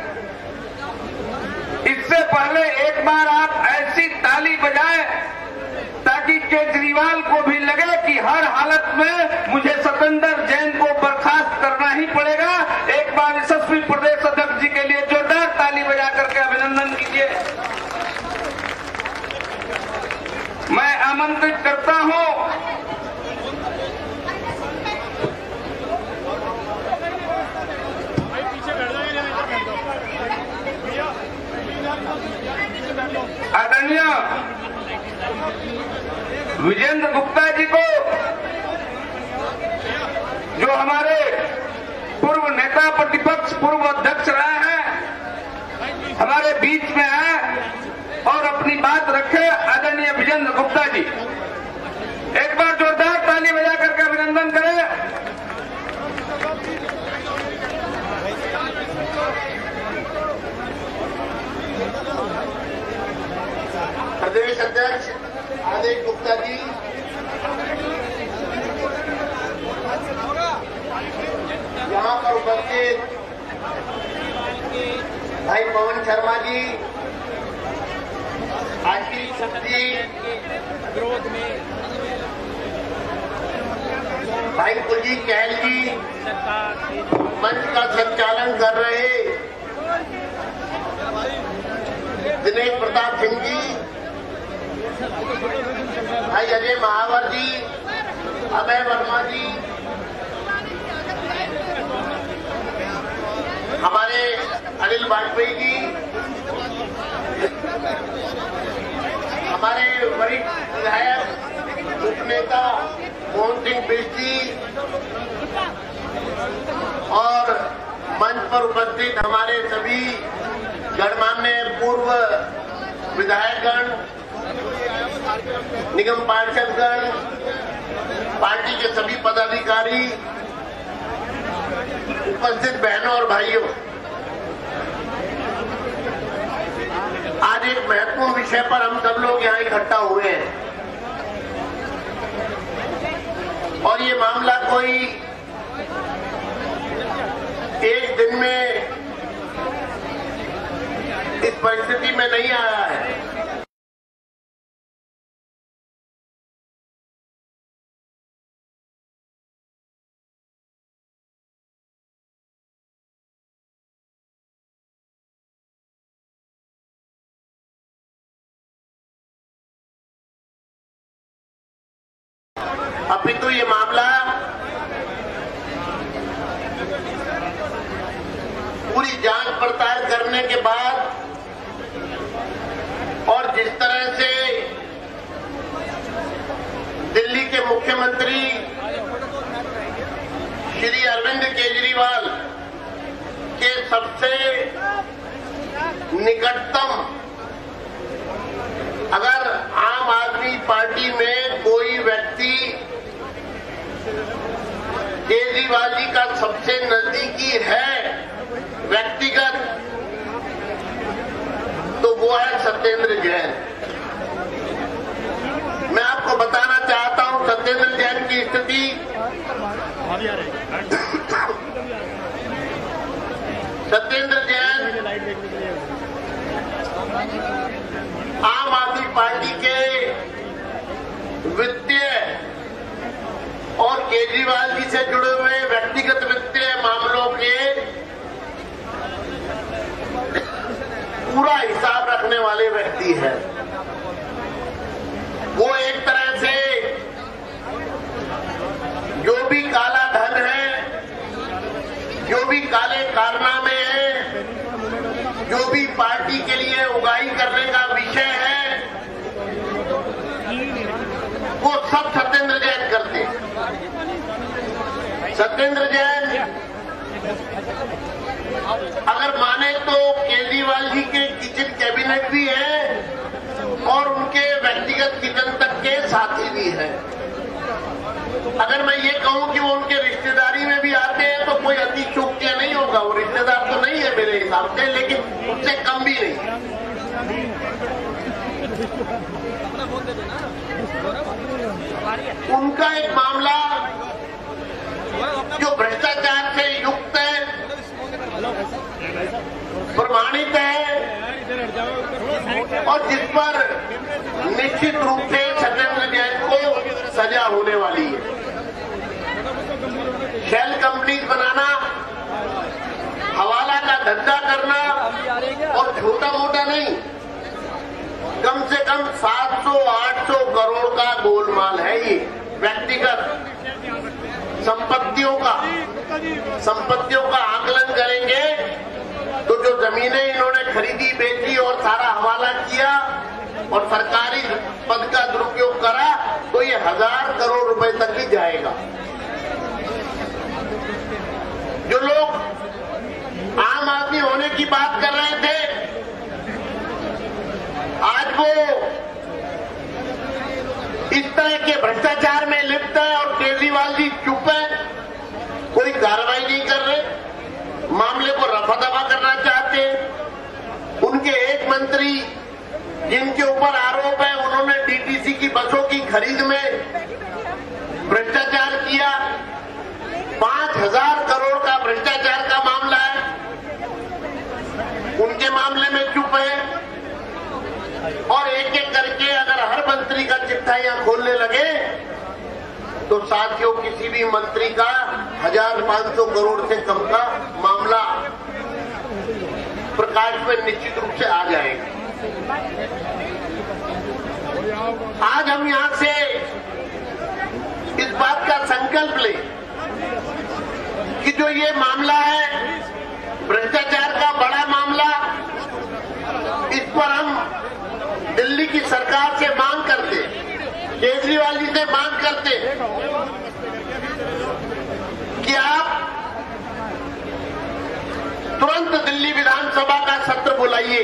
इससे पहले एक बार आप ऐसी ताली बजाएं ताकि केजरीवाल को भी लगे कि हर हालत में मुझे सत्येंद्र जैन को बर्खास्त करना ही पड़ेगा। एक बार यशस्वी प्रदेश अध्यक्ष जी के लिए जोरदार ताली बजा करके अभिनंदन कीजिए। मैं आमंत्रित करता हूं आदरणीय विजेंद्र गुप्ता जी को, जो हमारे पूर्व नेता प्रतिपक्ष पूर्व अध्यक्ष रहे हैं, हमारे बीच में आए और अपनी बात रखे। आदरणीय विजेंद्र गुप्ता जी, एक बार जोरदार ताली बजा करके अभिनंदन करें। प्रदेश अध्यक्ष आदेश गुप्ता जी, यहाँ पर उपस्थित भाई पवन शर्मा जी, भारतीय शक्ति विरोध में भाई कुलजीत कहल जी मंच का संचालन कर रहे, दिनेश प्रताप सिंह जी, भाई अजय महावर जी, अभय वर्मा जी, हमारे अनिल वाजपेयी जी, हमारे वरिष्ठ विधायक उपनेता मोहन सिंह बिष्ट जी और मंच पर उपस्थित हमारे सभी गणमान्य पूर्व विधायकगण, निगम पार्षदगण, पार्टी के सभी पदाधिकारी, उपस्थित बहनों और भाइयों, आज एक महत्वपूर्ण विषय पर हम सब लोग यहाँ इकट्ठा हुए हैं और ये मामला कोई एक दिन में इस परिस्थिति में नहीं आया है। अपितु ये मामला पूरी जांच पड़ताल करने के बाद और जिस तरह से दिल्ली के मुख्यमंत्री श्री अरविंद केजरीवाल के सबसे निकटतम, अगर आम आदमी पार्टी में कोई व्यक्ति केजरीवाल जी का सबसे नजदीकी है व्यक्तिगत, तो वो है सत्येंद्र जैन। मैं आपको बताना चाहता हूं सत्येंद्र जैन की स्थिति सत्येंद्र जैन आम आदमी पार्टी के वित्तीय और केजरीवाल जी से जुड़े हुए व्यक्तिगत वित्तीय मामलों के पूरा हिसाब रखने वाले व्यक्ति हैं। वो एक तरह से जो भी काला धन है, जो भी काले कारनामे हैं, जो भी पार्टी के लिए उगाही करने का विषय है, वो सब सत्येंद्र जैन करते हैं। सत्येंद्र जैन अगर माने तो केजरीवाल जी के किचन कैबिनेट भी है और उनके व्यक्तिगत किचन तक के साथी भी हैं। अगर मैं ये कहूं कि वो उनके रिश्तेदारी में भी आते हैं तो कोई अतिशयोक्ति नहीं होगा। वो रिश्तेदार तो नहीं है मेरे हिसाब से, लेकिन उससे कम भी नहीं। उनका एक मामला जो भ्रष्टाचार से युक्त है, प्रमाणित है और जिस पर निश्चित रूप से सत्येंद्र जैन को सजा होने वाली है। शेल कंपनीज बनाना, हवाला का धंधा करना और छोटा मोटा नहीं, कम से कम 700-800 करोड़ का गोलमाल है ये व्यक्तिगत संपत्तियों का आकलन करेंगे तो जो जमीनें इन्होंने खरीदी बेची और सारा हवाला किया और सरकारी पद का दुरुपयोग करा तो ये 1000 करोड़ रुपए तक भी जाएगा। जो लोग आम आदमी होने की बात कर रहे थे, आज वो इस तरह के भ्रष्टाचार में लिप्त है और केजरीवाल जी चुप है, कोई कार्रवाई नहीं कर रहे, मामले को रफा दफा करना चाहते हैं। उनके एक मंत्री जिनके ऊपर आरोप है, उन्होंने डीटीसी की बसों की खरीद में भ्रष्टाचार किया। 5000 करोड़ का भ्रष्टाचार का मामला है, उनके मामले में चुप है और एक एक मंत्री का चिट्ठा यहाँ खोलने लगे तो साथियों किसी भी मंत्री का 1500 करोड़ से कम का मामला प्रकाश में निश्चित रूप से आ जाएगा। आज हम यहां से इस बात का संकल्प लें कि जो ये मामला है भ्रष्टाचार का बड़ा मामला, इस पर हम दिल्ली की सरकार से मांग करते, केजरीवाल जी से मांग करते कि आप तुरंत दिल्ली विधानसभा का सत्र बुलाइए,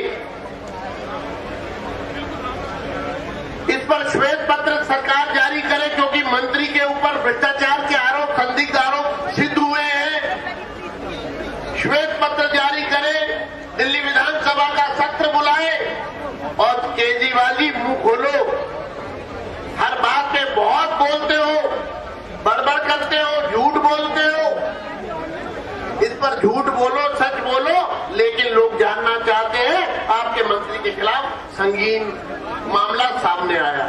इस पर श्वेत पत्र सरकार जारी करे, क्योंकि मंत्री के ऊपर भ्रष्टाचार के आरोप, संदिग्ध आरोप सिद्ध हुए हैं। श्वेत पत्र जारी करे, दिल्ली विधानसभा का सत्र बुलाए और केजरीवाल जी मुंह खोलो, हर बात में बहुत बोलते हो, बड़बड़ करते हो, झूठ बोलते हो, इस पर झूठ बोलो, सच बोलो, लेकिन लोग जानना चाहते हैं आपके मंत्री के खिलाफ संगीन मामला सामने आया।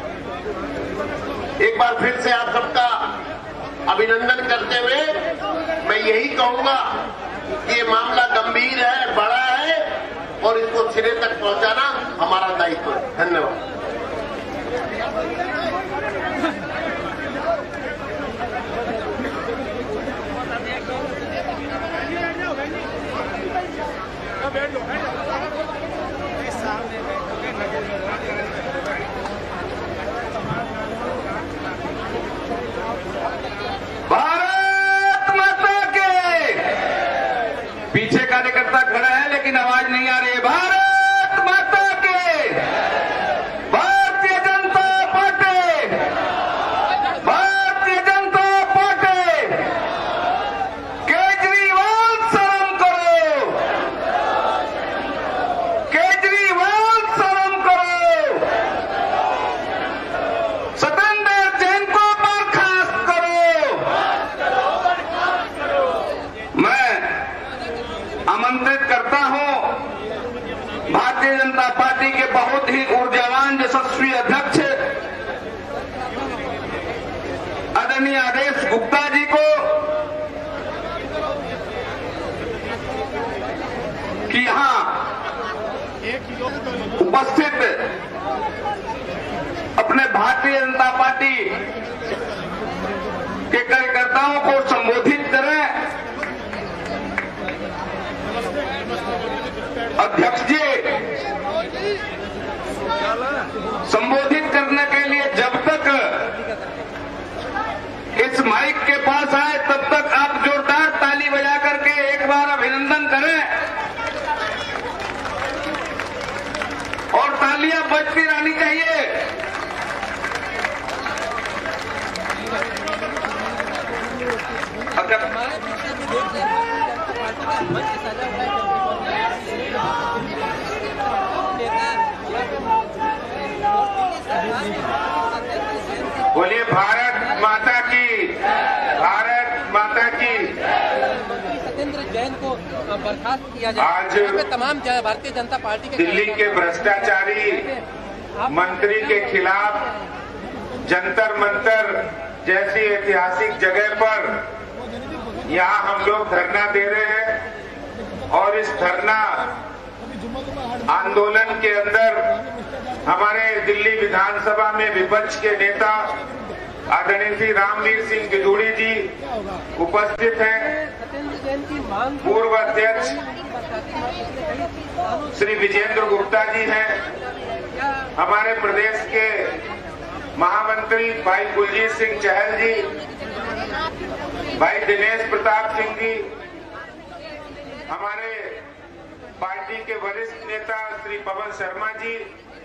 एक बार फिर से आप सबका अभिनंदन करते हुए मैं यही कहूंगा कि ये मामला गंभीर है, बड़ा है और इसको सिरे तक पहुंचाना हमारा दायित्व है। धन्यवाद। भारत माता के पीछे कार्यकर्ता खड़ा है लेकिन आवाज नहीं आ रही है। भारत माता के, भारतीय जनता पार्टी, भारतीय जनता पार्टी, केजरीवाल शर्म करो, केजरीवाल शर्म करो, सतेंद्र जैन को बर्खास्त करो। मैं आमंत्रित करता हूं भारतीय जनता पार्टी के बहुत ही ऊर्जावान यशस्वी अध्यक्ष आदरणीय आदेश गुप्ता जी को कि यहां उपस्थित अपने भारतीय जनता पार्टी के कार्यकर्ताओं को संबोधित करें। अध्यक्ष जी, संबोधित करने के लिए जब तक इस माइक के पास आए तब तक आप जोरदार ताली बजा करके एक बार अभिनंदन करें और तालियां बजती रहनी चाहिए। बोलिए भारत माता की, भारत माता की। सतेंद्र जैन को बर्खास्त किया जाए। आज तमाम भारतीय जनता पार्टी के दिल्ली के भ्रष्टाचारी मंत्री के खिलाफ जंतर मंतर जैसी ऐतिहासिक जगह पर यहाँ हम लोग धरना दे रहे हैं और इस धरना आंदोलन के अंदर हमारे दिल्ली विधानसभा में विपक्ष के नेता आदरणीय श्री रामवीर सिंह गिदुड़ी जी उपस्थित हैं, पूर्व अध्यक्ष श्री विजेंद्र गुप्ता जी हैं, हमारे प्रदेश के महामंत्री भाई कुलजीत सिंह चहल जी, भाई दिनेश प्रताप सिंह जी, हमारे पार्टी के वरिष्ठ नेता श्री पवन शर्मा जी,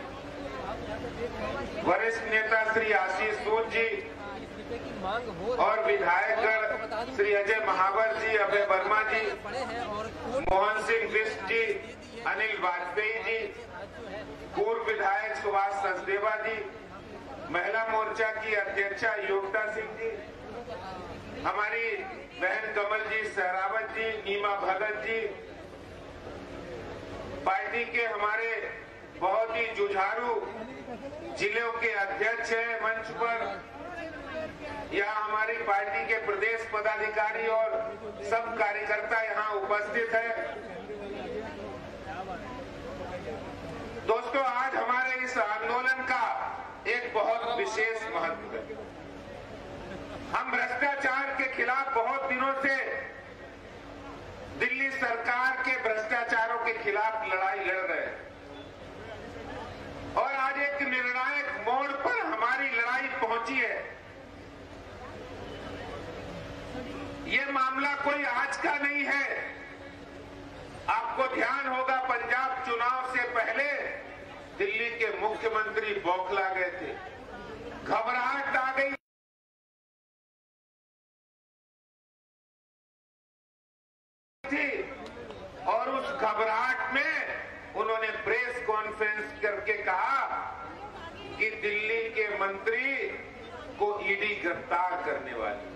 वरिष्ठ नेता श्री आशीष सूद जी और विधायक श्री अजय महावर जी, अभय वर्मा जी, मोहन सिंह बिष्ट जी, अनिल वाजपेयी जी, पूर्व विधायक सुभाष सचदेवा जी, महिला मोर्चा की अध्यक्षा योगिता सिंह जी, हमारी बहन कमल जी सहरावत जी, नीमा भगत जी, पार्टी के हमारे बहुत ही जुझारू जिलों के अध्यक्ष हैं मंच पर, या हमारी पार्टी के प्रदेश पदाधिकारी और सब कार्यकर्ता यहाँ उपस्थित है। दोस्तों, आज हमारे इस आंदोलन का एक बहुत विशेष महत्व है। हम भ्रष्टाचार के खिलाफ बहुत दिनों से दिल्ली सरकार के भ्रष्टाचारों के खिलाफ लड़ाई लड़ रहे हैं और आज एक निर्णायक मोड़ पर हमारी लड़ाई पहुंची है। ये मामला कोई आज का नहीं है। आपको ध्यान होगा, पंजाब चुनाव से पहले दिल्ली के मुख्यमंत्री बौखला गए थे, घबराहट आ गई थी और उस घबराहट में उन्होंने प्रेस कॉन्फ्रेंस करके कहा कि दिल्ली के मंत्री को ईडी गिरफ्तार करने वाली।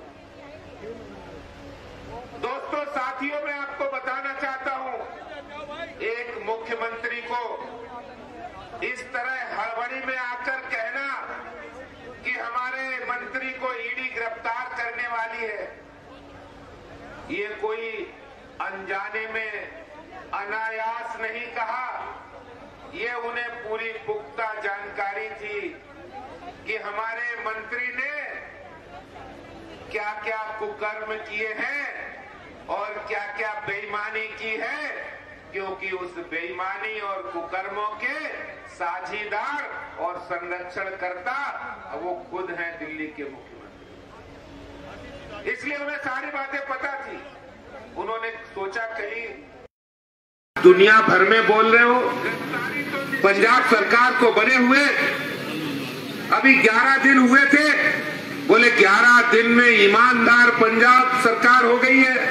दोस्तों, साथियों, मैं आपको बताना चाहता हूं, एक मुख्यमंत्री को इस तरह हड़बड़ी में आकर कहना कि हमारे मंत्री को ईडी गिरफ्तार करने वाली है, ये कोई अनजाने में अनायास नहीं कहा। ये उन्हें पूरी पुख्ता जानकारी थी कि हमारे मंत्री ने क्या क्या कुकर्म किए हैं और क्या क्या बेईमानी की है, क्योंकि उस बेईमानी और कुकर्मों के साझीदार और संरक्षणकर्ता वो खुद हैं दिल्ली के मुख्यमंत्री। इसलिए उन्हें सारी बातें पता थी। उन्होंने सोचा कहीं दुनिया भर में बोल रहे हो, पंजाब सरकार को बने हुए अभी 11 दिन हुए थे, बोले 11 दिन में ईमानदार पंजाब सरकार हो गई है।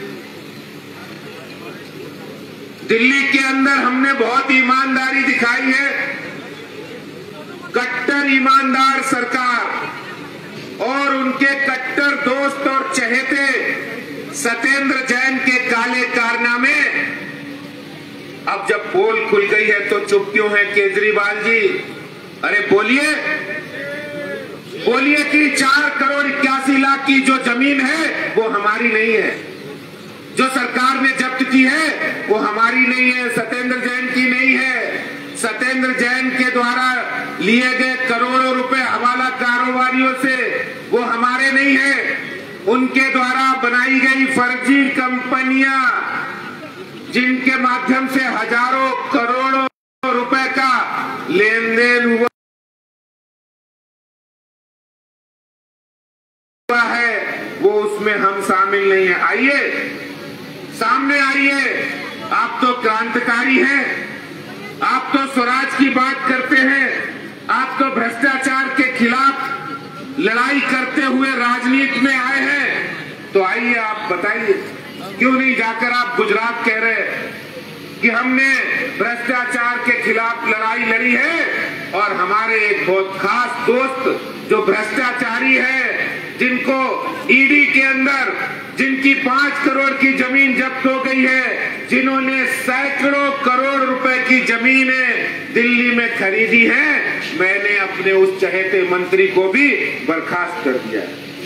दिल्ली के अंदर हमने बहुत ईमानदारी दिखाई है, कट्टर ईमानदार सरकार और उनके कट्टर दोस्त और चहेते सत्येंद्र जैन के काले कारनामे। अब जब पोल खुल गई है तो चुप क्यों है केजरीवाल जी? अरे बोलिए, बोलिए कि 4 करोड़ 81 लाख की जो जमीन है वो हमारी नहीं है, जो सरकार ने जब्त की है वो हमारी नहीं है, सत्येंद्र जैन की नहीं है। सत्येंद्र जैन के द्वारा लिए गए करोड़ों रुपए हवाला कारोबारियों से वो हमारे नहीं है। उनके द्वारा बनाई गई फर्जी कंपनियां जिनके माध्यम से हजारों करोड़ों रुपए का लेन देन हुआ है, वो उसमें हम शामिल नहीं है। आइए सामने आइए, आप तो क्रांतिकारी हैं, आप तो स्वराज की बात करते हैं, आप तो भ्रष्टाचार के खिलाफ लड़ाई करते हुए राजनीति में आए हैं, तो आइए आप बताइए, क्यों नहीं जाकर आप गुजरात कह रहे कि हमने भ्रष्टाचार के खिलाफ लड़ाई लड़ी है और हमारे एक बहुत खास दोस्त जो भ्रष्टाचारी है, जिनको ईडी के अंदर जिनकी 5 करोड़ की जमीन जब्त हो गई है, जिन्होंने सैकड़ों करोड़ रुपए की जमीनें दिल्ली में खरीदी हैं, मैंने अपने उस चहेते मंत्री को भी बर्खास्त कर दिया।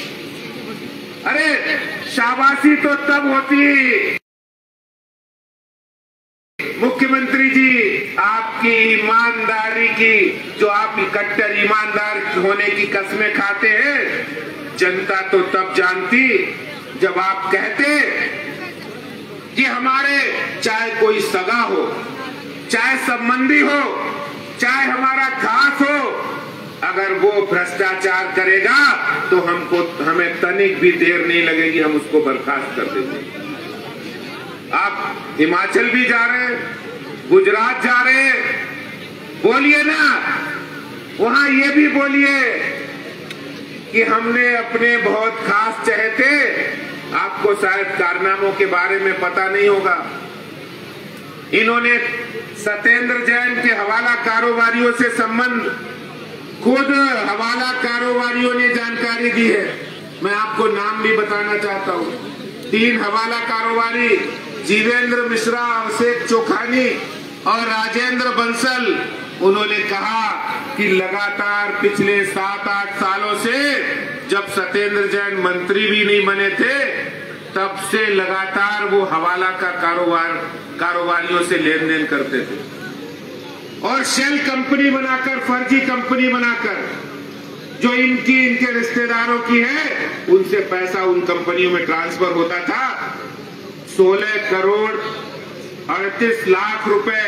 अरे शाबाशी तो तब होती मुख्यमंत्री जी, आपकी ईमानदारी की, जो आप कट्टर ईमानदार होने की कस्में खाते हैं, जनता तो तब जानती जब आप कहते कि हमारे चाहे कोई सगा हो, चाहे संबंधी हो, चाहे हमारा खास हो, अगर वो भ्रष्टाचार करेगा तो हमें तनिक भी देर नहीं लगेगी, हम उसको बर्खास्त कर देंगे। आप हिमाचल भी जा रहे हैं, गुजरात जा रहे हैं, बोलिए ना, वहां ये भी बोलिए कि हमने अपने बहुत खास चहेते, आपको शायद कारनामों के बारे में पता नहीं होगा, इन्होंने सत्येंद्र जैन के हवाला कारोबारियों से संबंध खुद हवाला कारोबारियों ने जानकारी दी है। मैं आपको नाम भी बताना चाहता हूँ। 3 हवाला कारोबारी, जीवेंद्र मिश्रा, अभिषेक चोखानी और राजेंद्र बंसल, उन्होंने कहा कि लगातार पिछले 7-8 सालों से, जब सत्येंद्र जैन मंत्री भी नहीं बने थे, तब से लगातार वो हवाला का कारोबारियों से लेन देन करते थे और शेल कंपनी बनाकर, फर्जी कंपनी बनाकर, जो इनके रिश्तेदारों की है, उनसे पैसा उन कंपनियों में ट्रांसफर होता था। 16 करोड़ 38 लाख रुपए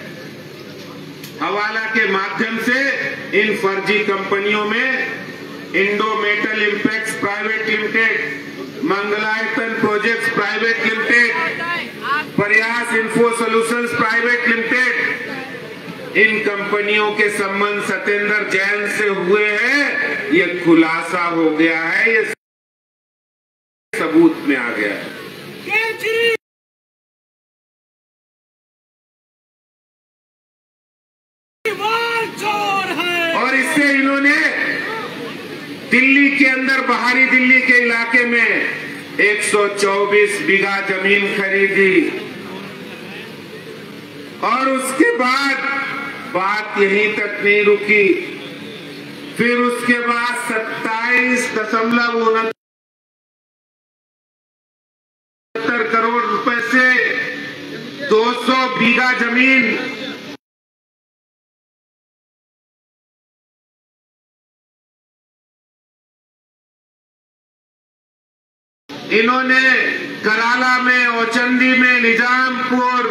हवाला के माध्यम से इन फर्जी कंपनियों में Indo metal impacts private limited, Mangalayatan projects private limited, Prayas info solutions private limited, इन कंपनियों के संबंध सत्येंद्र जैन से हुए हैं, ये खुलासा हो गया है, ये सबूत में आ गया है। और इससे इन्होंने दिल्ली के अंदर, बाहरी दिल्ली के इलाके में 124 बीघा जमीन खरीदी और उसके बाद बात यहीं तक नहीं रुकी। फिर उसके बाद 27.69 करोड़ रुपए से 200 बीघा जमीन इन्होंने कराला में, औचंदी में, निजामपुर,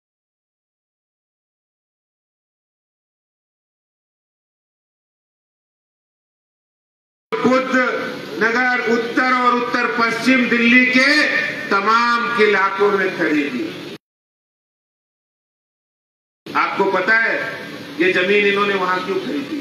बुद्ध नगर, उत्तर और उत्तर पश्चिम दिल्ली के तमाम इलाकों में खरीदी। आपको पता है ये जमीन इन्होंने वहां क्यों खरीदी?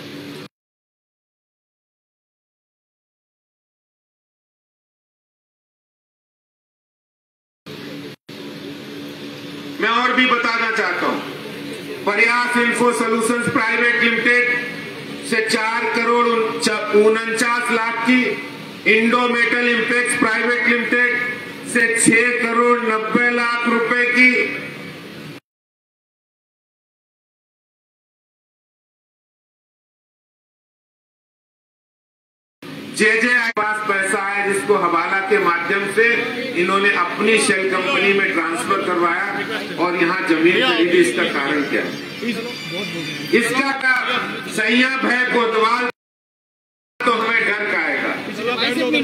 मैं और भी बताना चाहता हूं। प्रयास इन्फो सॉल्यूशंस प्राइवेट लिमिटेड से 4 करोड़ 49 लाख की, Indo metal impacts private limited से 6 करोड़ 90 लाख रुपए की, जेजेआई पास पैसा है जिसको हवाला के माध्यम से इन्होंने अपनी शेल कंपनी में ट्रांसफर करवाया और यहां जमीन खरीदी। इसका कारण क्या है? इसका संयम है कोतवाल, तो हमें डर का आएगा।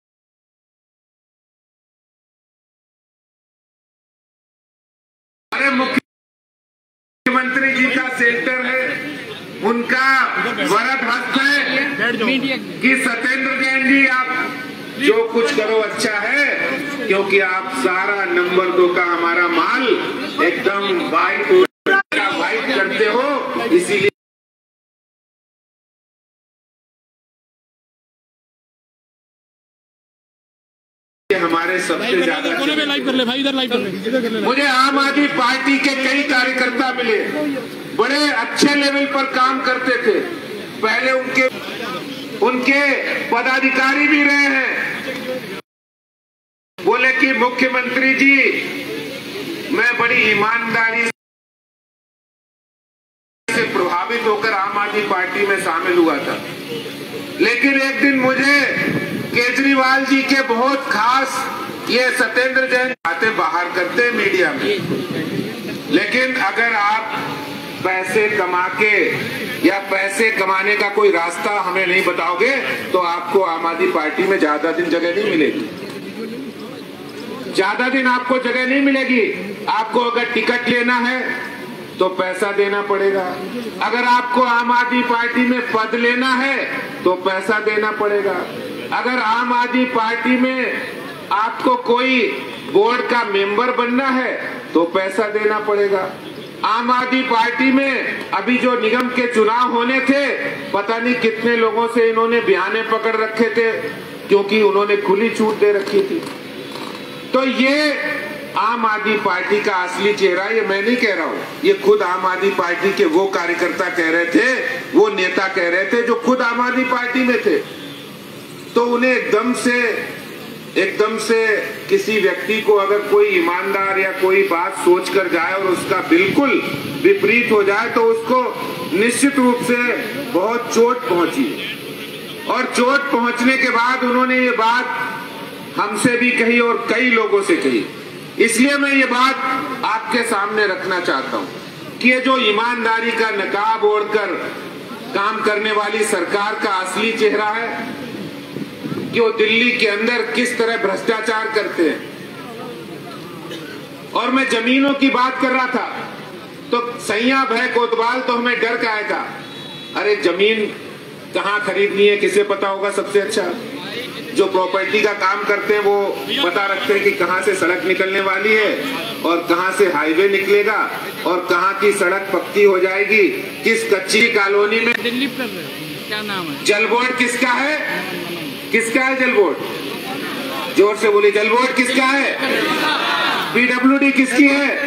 अरे मुख्यमंत्री जी का सेंटर है, उनका वरद हस्त है कि सत्येंद्र जैन जी आप जो कुछ करो अच्छा है, क्योंकि आप सारा नंबर 2 का हमारा माल एकदम वाइट करते हो, इसीलिए हमारे सबसे ज्यादा। मुझे आम आदमी पार्टी के कई कार्यकर्ता मिले, बड़े अच्छे लेवल पर काम करते थे, पहले उनके पदाधिकारी भी रहे हैं। बोले कि मुख्यमंत्री जी, मैं बड़ी ईमानदारी से प्रभावित होकर आम आदमी पार्टी में शामिल हुआ था, लेकिन एक दिन मुझे केजरीवाल जी के बहुत खास ये सत्येंद्र जैन बातें बाहर करते मीडिया में, लेकिन अगर आप पैसे कमा के या पैसे कमाने का कोई रास्ता हमें नहीं बताओगे तो आपको आम आदमी पार्टी में ज्यादा दिन जगह नहीं मिलेगी। ज्यादा दिन आपको जगह नहीं मिलेगी। आपको अगर टिकट लेना है तो पैसा देना पड़ेगा, अगर आपको आम आदमी पार्टी में पद लेना है तो पैसा देना पड़ेगा, अगर आम आदमी पार्टी में आपको कोई बोर्ड का मेंबर बनना है तो पैसा देना पड़ेगा। आम आदमी पार्टी में अभी जो निगम के चुनाव होने थे, पता नहीं कितने लोगों से इन्होंने बयाने पकड़ रखे थे, क्योंकि उन्होंने खुली छूट दे रखी थी। तो ये आम आदमी पार्टी का असली चेहरा, ये मैं नहीं कह रहा हूं, ये खुद आम आदमी पार्टी के वो कार्यकर्ता कह रहे थे, वो नेता कह रहे थे जो खुद आम आदमी पार्टी में थे। तो उन्हें एकदम से एकदम से किसी व्यक्ति को अगर कोई ईमानदार या कोई बात सोच कर जाए और उसका बिल्कुल विपरीत हो जाए तो उसको निश्चित रूप से बहुत चोट पहुंची। और चोट पहुंचने के बाद उन्होंने ये बात हमसे भी कही और कई लोगों से कही। इसलिए मैं ये बात आपके सामने रखना चाहता हूं कि ये जो ईमानदारी का नकाब ओढ़कर काम करने वाली सरकार का असली चेहरा है कि वो दिल्ली के अंदर किस तरह भ्रष्टाचार करते हैं। और मैं जमीनों की बात कर रहा था तो सैया भय कोतवाल तो हमें डर का आएगा। अरे जमीन कहाँ खरीदनी है किसे पता होगा सबसे अच्छा? जो प्रॉपर्टी का काम करते हैं वो पता रखते हैं कि कहाँ से सड़क निकलने वाली है और कहाँ से हाईवे निकलेगा और कहाँ की सड़क पक्की हो जाएगी, किस कच्ची कॉलोनी में। दिल्ली कर रहे हैं, क्या नाम है? जल बोर्ड किसका है? किसका है जल बोर्ड? जोर से बोलिए, जल बोर्ड किसका है? पीडब्ल्यूडी किसकी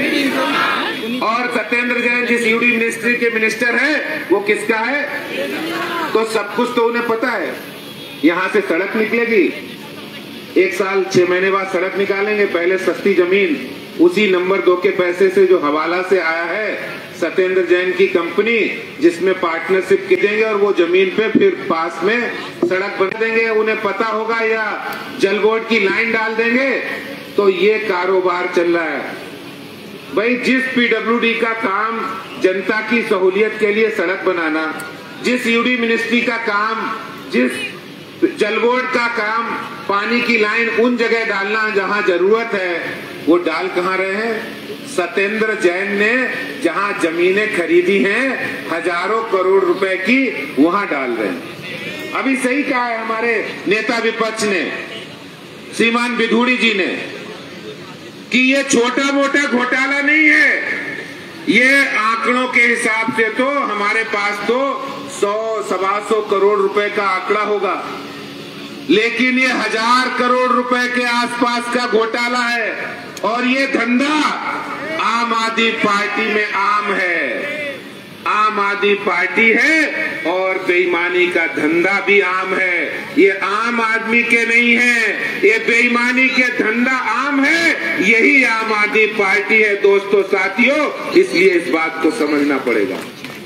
है? और सत्येंद्र जैन जिस यूडी मिनिस्ट्री के मिनिस्टर है वो किसका है? तो सब कुछ तो उन्हें पता है। यहाँ से सड़क निकलेगी, 1 साल 6 महीने बाद सड़क निकालेंगे। पहले सस्ती जमीन उसी नंबर 2 के पैसे से जो हवाला से आया है सत्येंद्र जैन की कंपनी, जिसमें पार्टनरशिप की देंगे और वो जमीन पे फिर पास में सड़क बना देंगे। उन्हें पता होगा या जल बोर्ड की लाइन डाल देंगे। तो ये कारोबार चल रहा है भाई। जिस पीडब्ल्यूडी का काम जनता की सहूलियत के लिए सड़क बनाना, जिस यूडी मिनिस्ट्री का काम, जिस जल बोर्ड का काम पानी की लाइन उन जगह डालना जहां जरूरत है, वो डाल कहां रहे हैं? सत्येंद्र जैन ने जहां जमीनें खरीदी हैं हजारों करोड़ रुपए की, वहां डाल रहे हैं। अभी सही कहा है हमारे नेता विपक्ष ने, श्रीमान बिधूड़ी जी ने, कि ये छोटा मोटा घोटाला नहीं है। ये आंकड़ों के हिसाब से तो हमारे पास तो 100-125 करोड़ रुपए का आंकड़ा होगा, लेकिन ये 1000 करोड़ रुपए के आसपास का घोटाला है। और ये धंधा आम आदमी पार्टी में आम है। आम आदमी पार्टी है और बेईमानी का धंधा भी आम है। ये आम आदमी के नहीं है, ये बेईमानी के धंधा आम है। यही आम आदमी पार्टी है दोस्तों, साथियों। इसलिए इस बात को समझना पड़ेगा,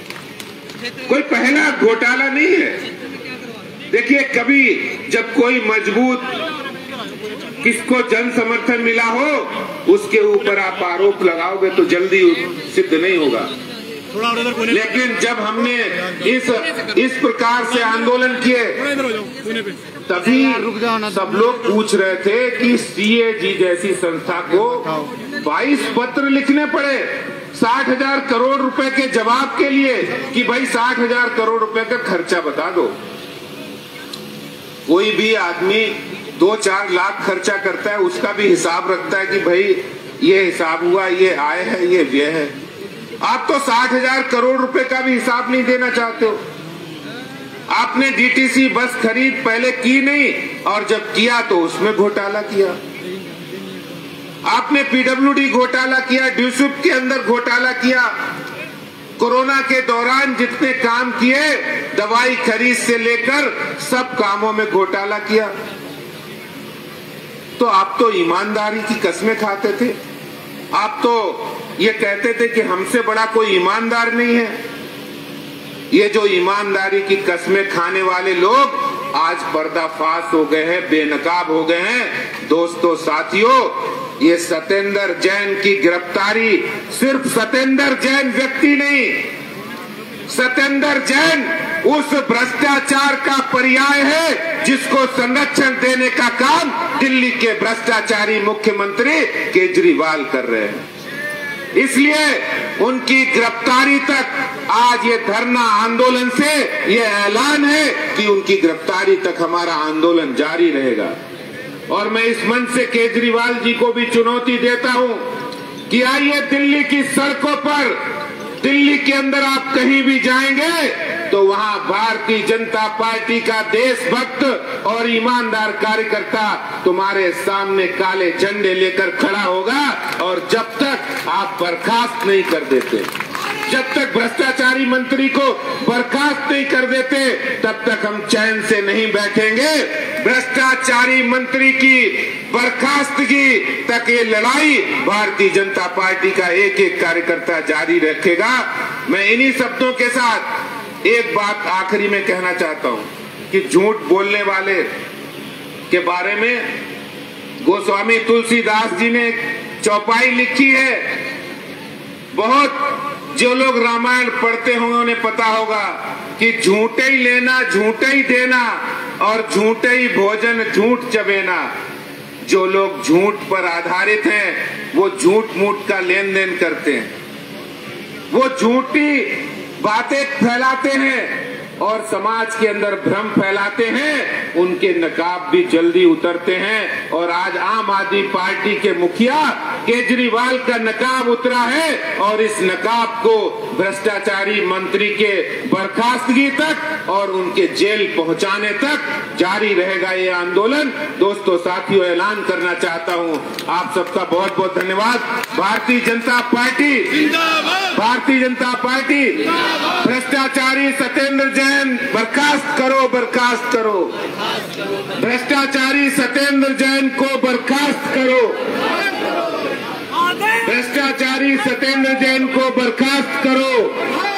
कोई पहला घोटाला नहीं है। देखिए, कभी जब कोई मजबूत किसको जन समर्थन मिला हो उसके ऊपर आप आरोप लगाओगे तो जल्दी सिद्ध नहीं होगा। लेकिन जब हमने इस प्रकार से आंदोलन किए तभी सब लोग पूछ रहे थे कि सीएजी जैसी संस्था को 22 पत्र लिखने पड़े 60,000 करोड़ रुपए के जवाब के लिए कि भाई 60,000 करोड़ रुपए का खर्चा बता दो। कोई भी आदमी 2-4 लाख खर्चा करता है, उसका भी हिसाब रखता है कि भाई ये हिसाब हुआ, ये आय है, ये व्यय है। आप तो 60,000 करोड़ रुपए का भी हिसाब नहीं देना चाहते हो। आपने डीटीसी बस खरीद पहले की नहीं और जब किया तो उसमें घोटाला किया। आपने पीडब्ल्यूडी घोटाला किया, ड्यूसिप के अंदर घोटाला किया। कोरोना के दौरान जितने काम किए, दवाई खरीद से लेकर सब कामों में घोटाला किया। तो आप तो ईमानदारी की कस्में खाते थे। आप तो ये कहते थे कि हमसे बड़ा कोई ईमानदार नहीं है। ये जो ईमानदारी की कस्में खाने वाले लोग आज पर्दाफाश हो गए हैं, बेनकाब हो गए हैं। दोस्तों, साथियों, ये सत्येंद्र जैन की गिरफ्तारी सिर्फ सत्येंद्र जैन व्यक्ति नहीं, सत्येंद्र जैन उस भ्रष्टाचार का पर्याय है जिसको संरक्षण देने का काम दिल्ली के भ्रष्टाचारी मुख्यमंत्री केजरीवाल कर रहे हैं। इसलिए उनकी गिरफ्तारी तक आज ये धरना आंदोलन से ये ऐलान है कि उनकी गिरफ्तारी तक हमारा आंदोलन जारी रहेगा। और मैं इस मंच से केजरीवाल जी को भी चुनौती देता हूं कि आइए दिल्ली की सड़कों पर, दिल्ली के अंदर आप कहीं भी जाएंगे तो वहां भारतीय जनता पार्टी का देशभक्त और ईमानदार कार्यकर्ता तुम्हारे सामने काले झंडे लेकर खड़ा होगा और जब तक आप बर्खास्त नहीं कर देते जब तक भ्रष्टाचारी मंत्री को बर्खास्त नहीं कर देते तब तक हम चैन से नहीं बैठेंगे। भ्रष्टाचारी मंत्री की बर्खास्तगी तक ये लड़ाई भारतीय जनता पार्टी का एक एक कार्यकर्ता जारी रखेगा। मैं इन्हीं शब्दों के साथ एक बात आखिरी में कहना चाहता हूं कि झूठ बोलने वाले के बारे में गोस्वामी तुलसीदास जी ने चौपाई लिखी है। बहुत जो लोग रामायण पढ़ते होंगे उन्हें पता होगा कि झूठे ही लेना झूठे ही देना और झूठे ही भोजन झूठ चबेना। जो लोग झूठ पर आधारित हैं वो झूठ मूठ का लेन देन करते हैं, वो झूठी बातें फैलाते हैं और समाज के अंदर भ्रम फैलाते हैं। उनके नकाब भी जल्दी उतरते हैं और आज आम आदमी पार्टी के मुखिया केजरीवाल का नकाब उतरा है और इस नकाब को भ्रष्टाचारी मंत्री के बर्खास्तगी तक और उनके जेल पहुंचाने तक जारी रहेगा ये आंदोलन। दोस्तों साथियों, ऐलान करना चाहता हूं, आप सबका बहुत बहुत धन्यवाद। भारतीय जनता पार्टी भ्रष्टाचारी सत्येंद्र जैन बर्खास्त करो, बर्खास्त करो। भ्रष्टाचारी सत्येंद्र जैन को बर्खास्त करो। भ्रष्टाचारी सत्येंद्र जैन को बर्खास्त करो।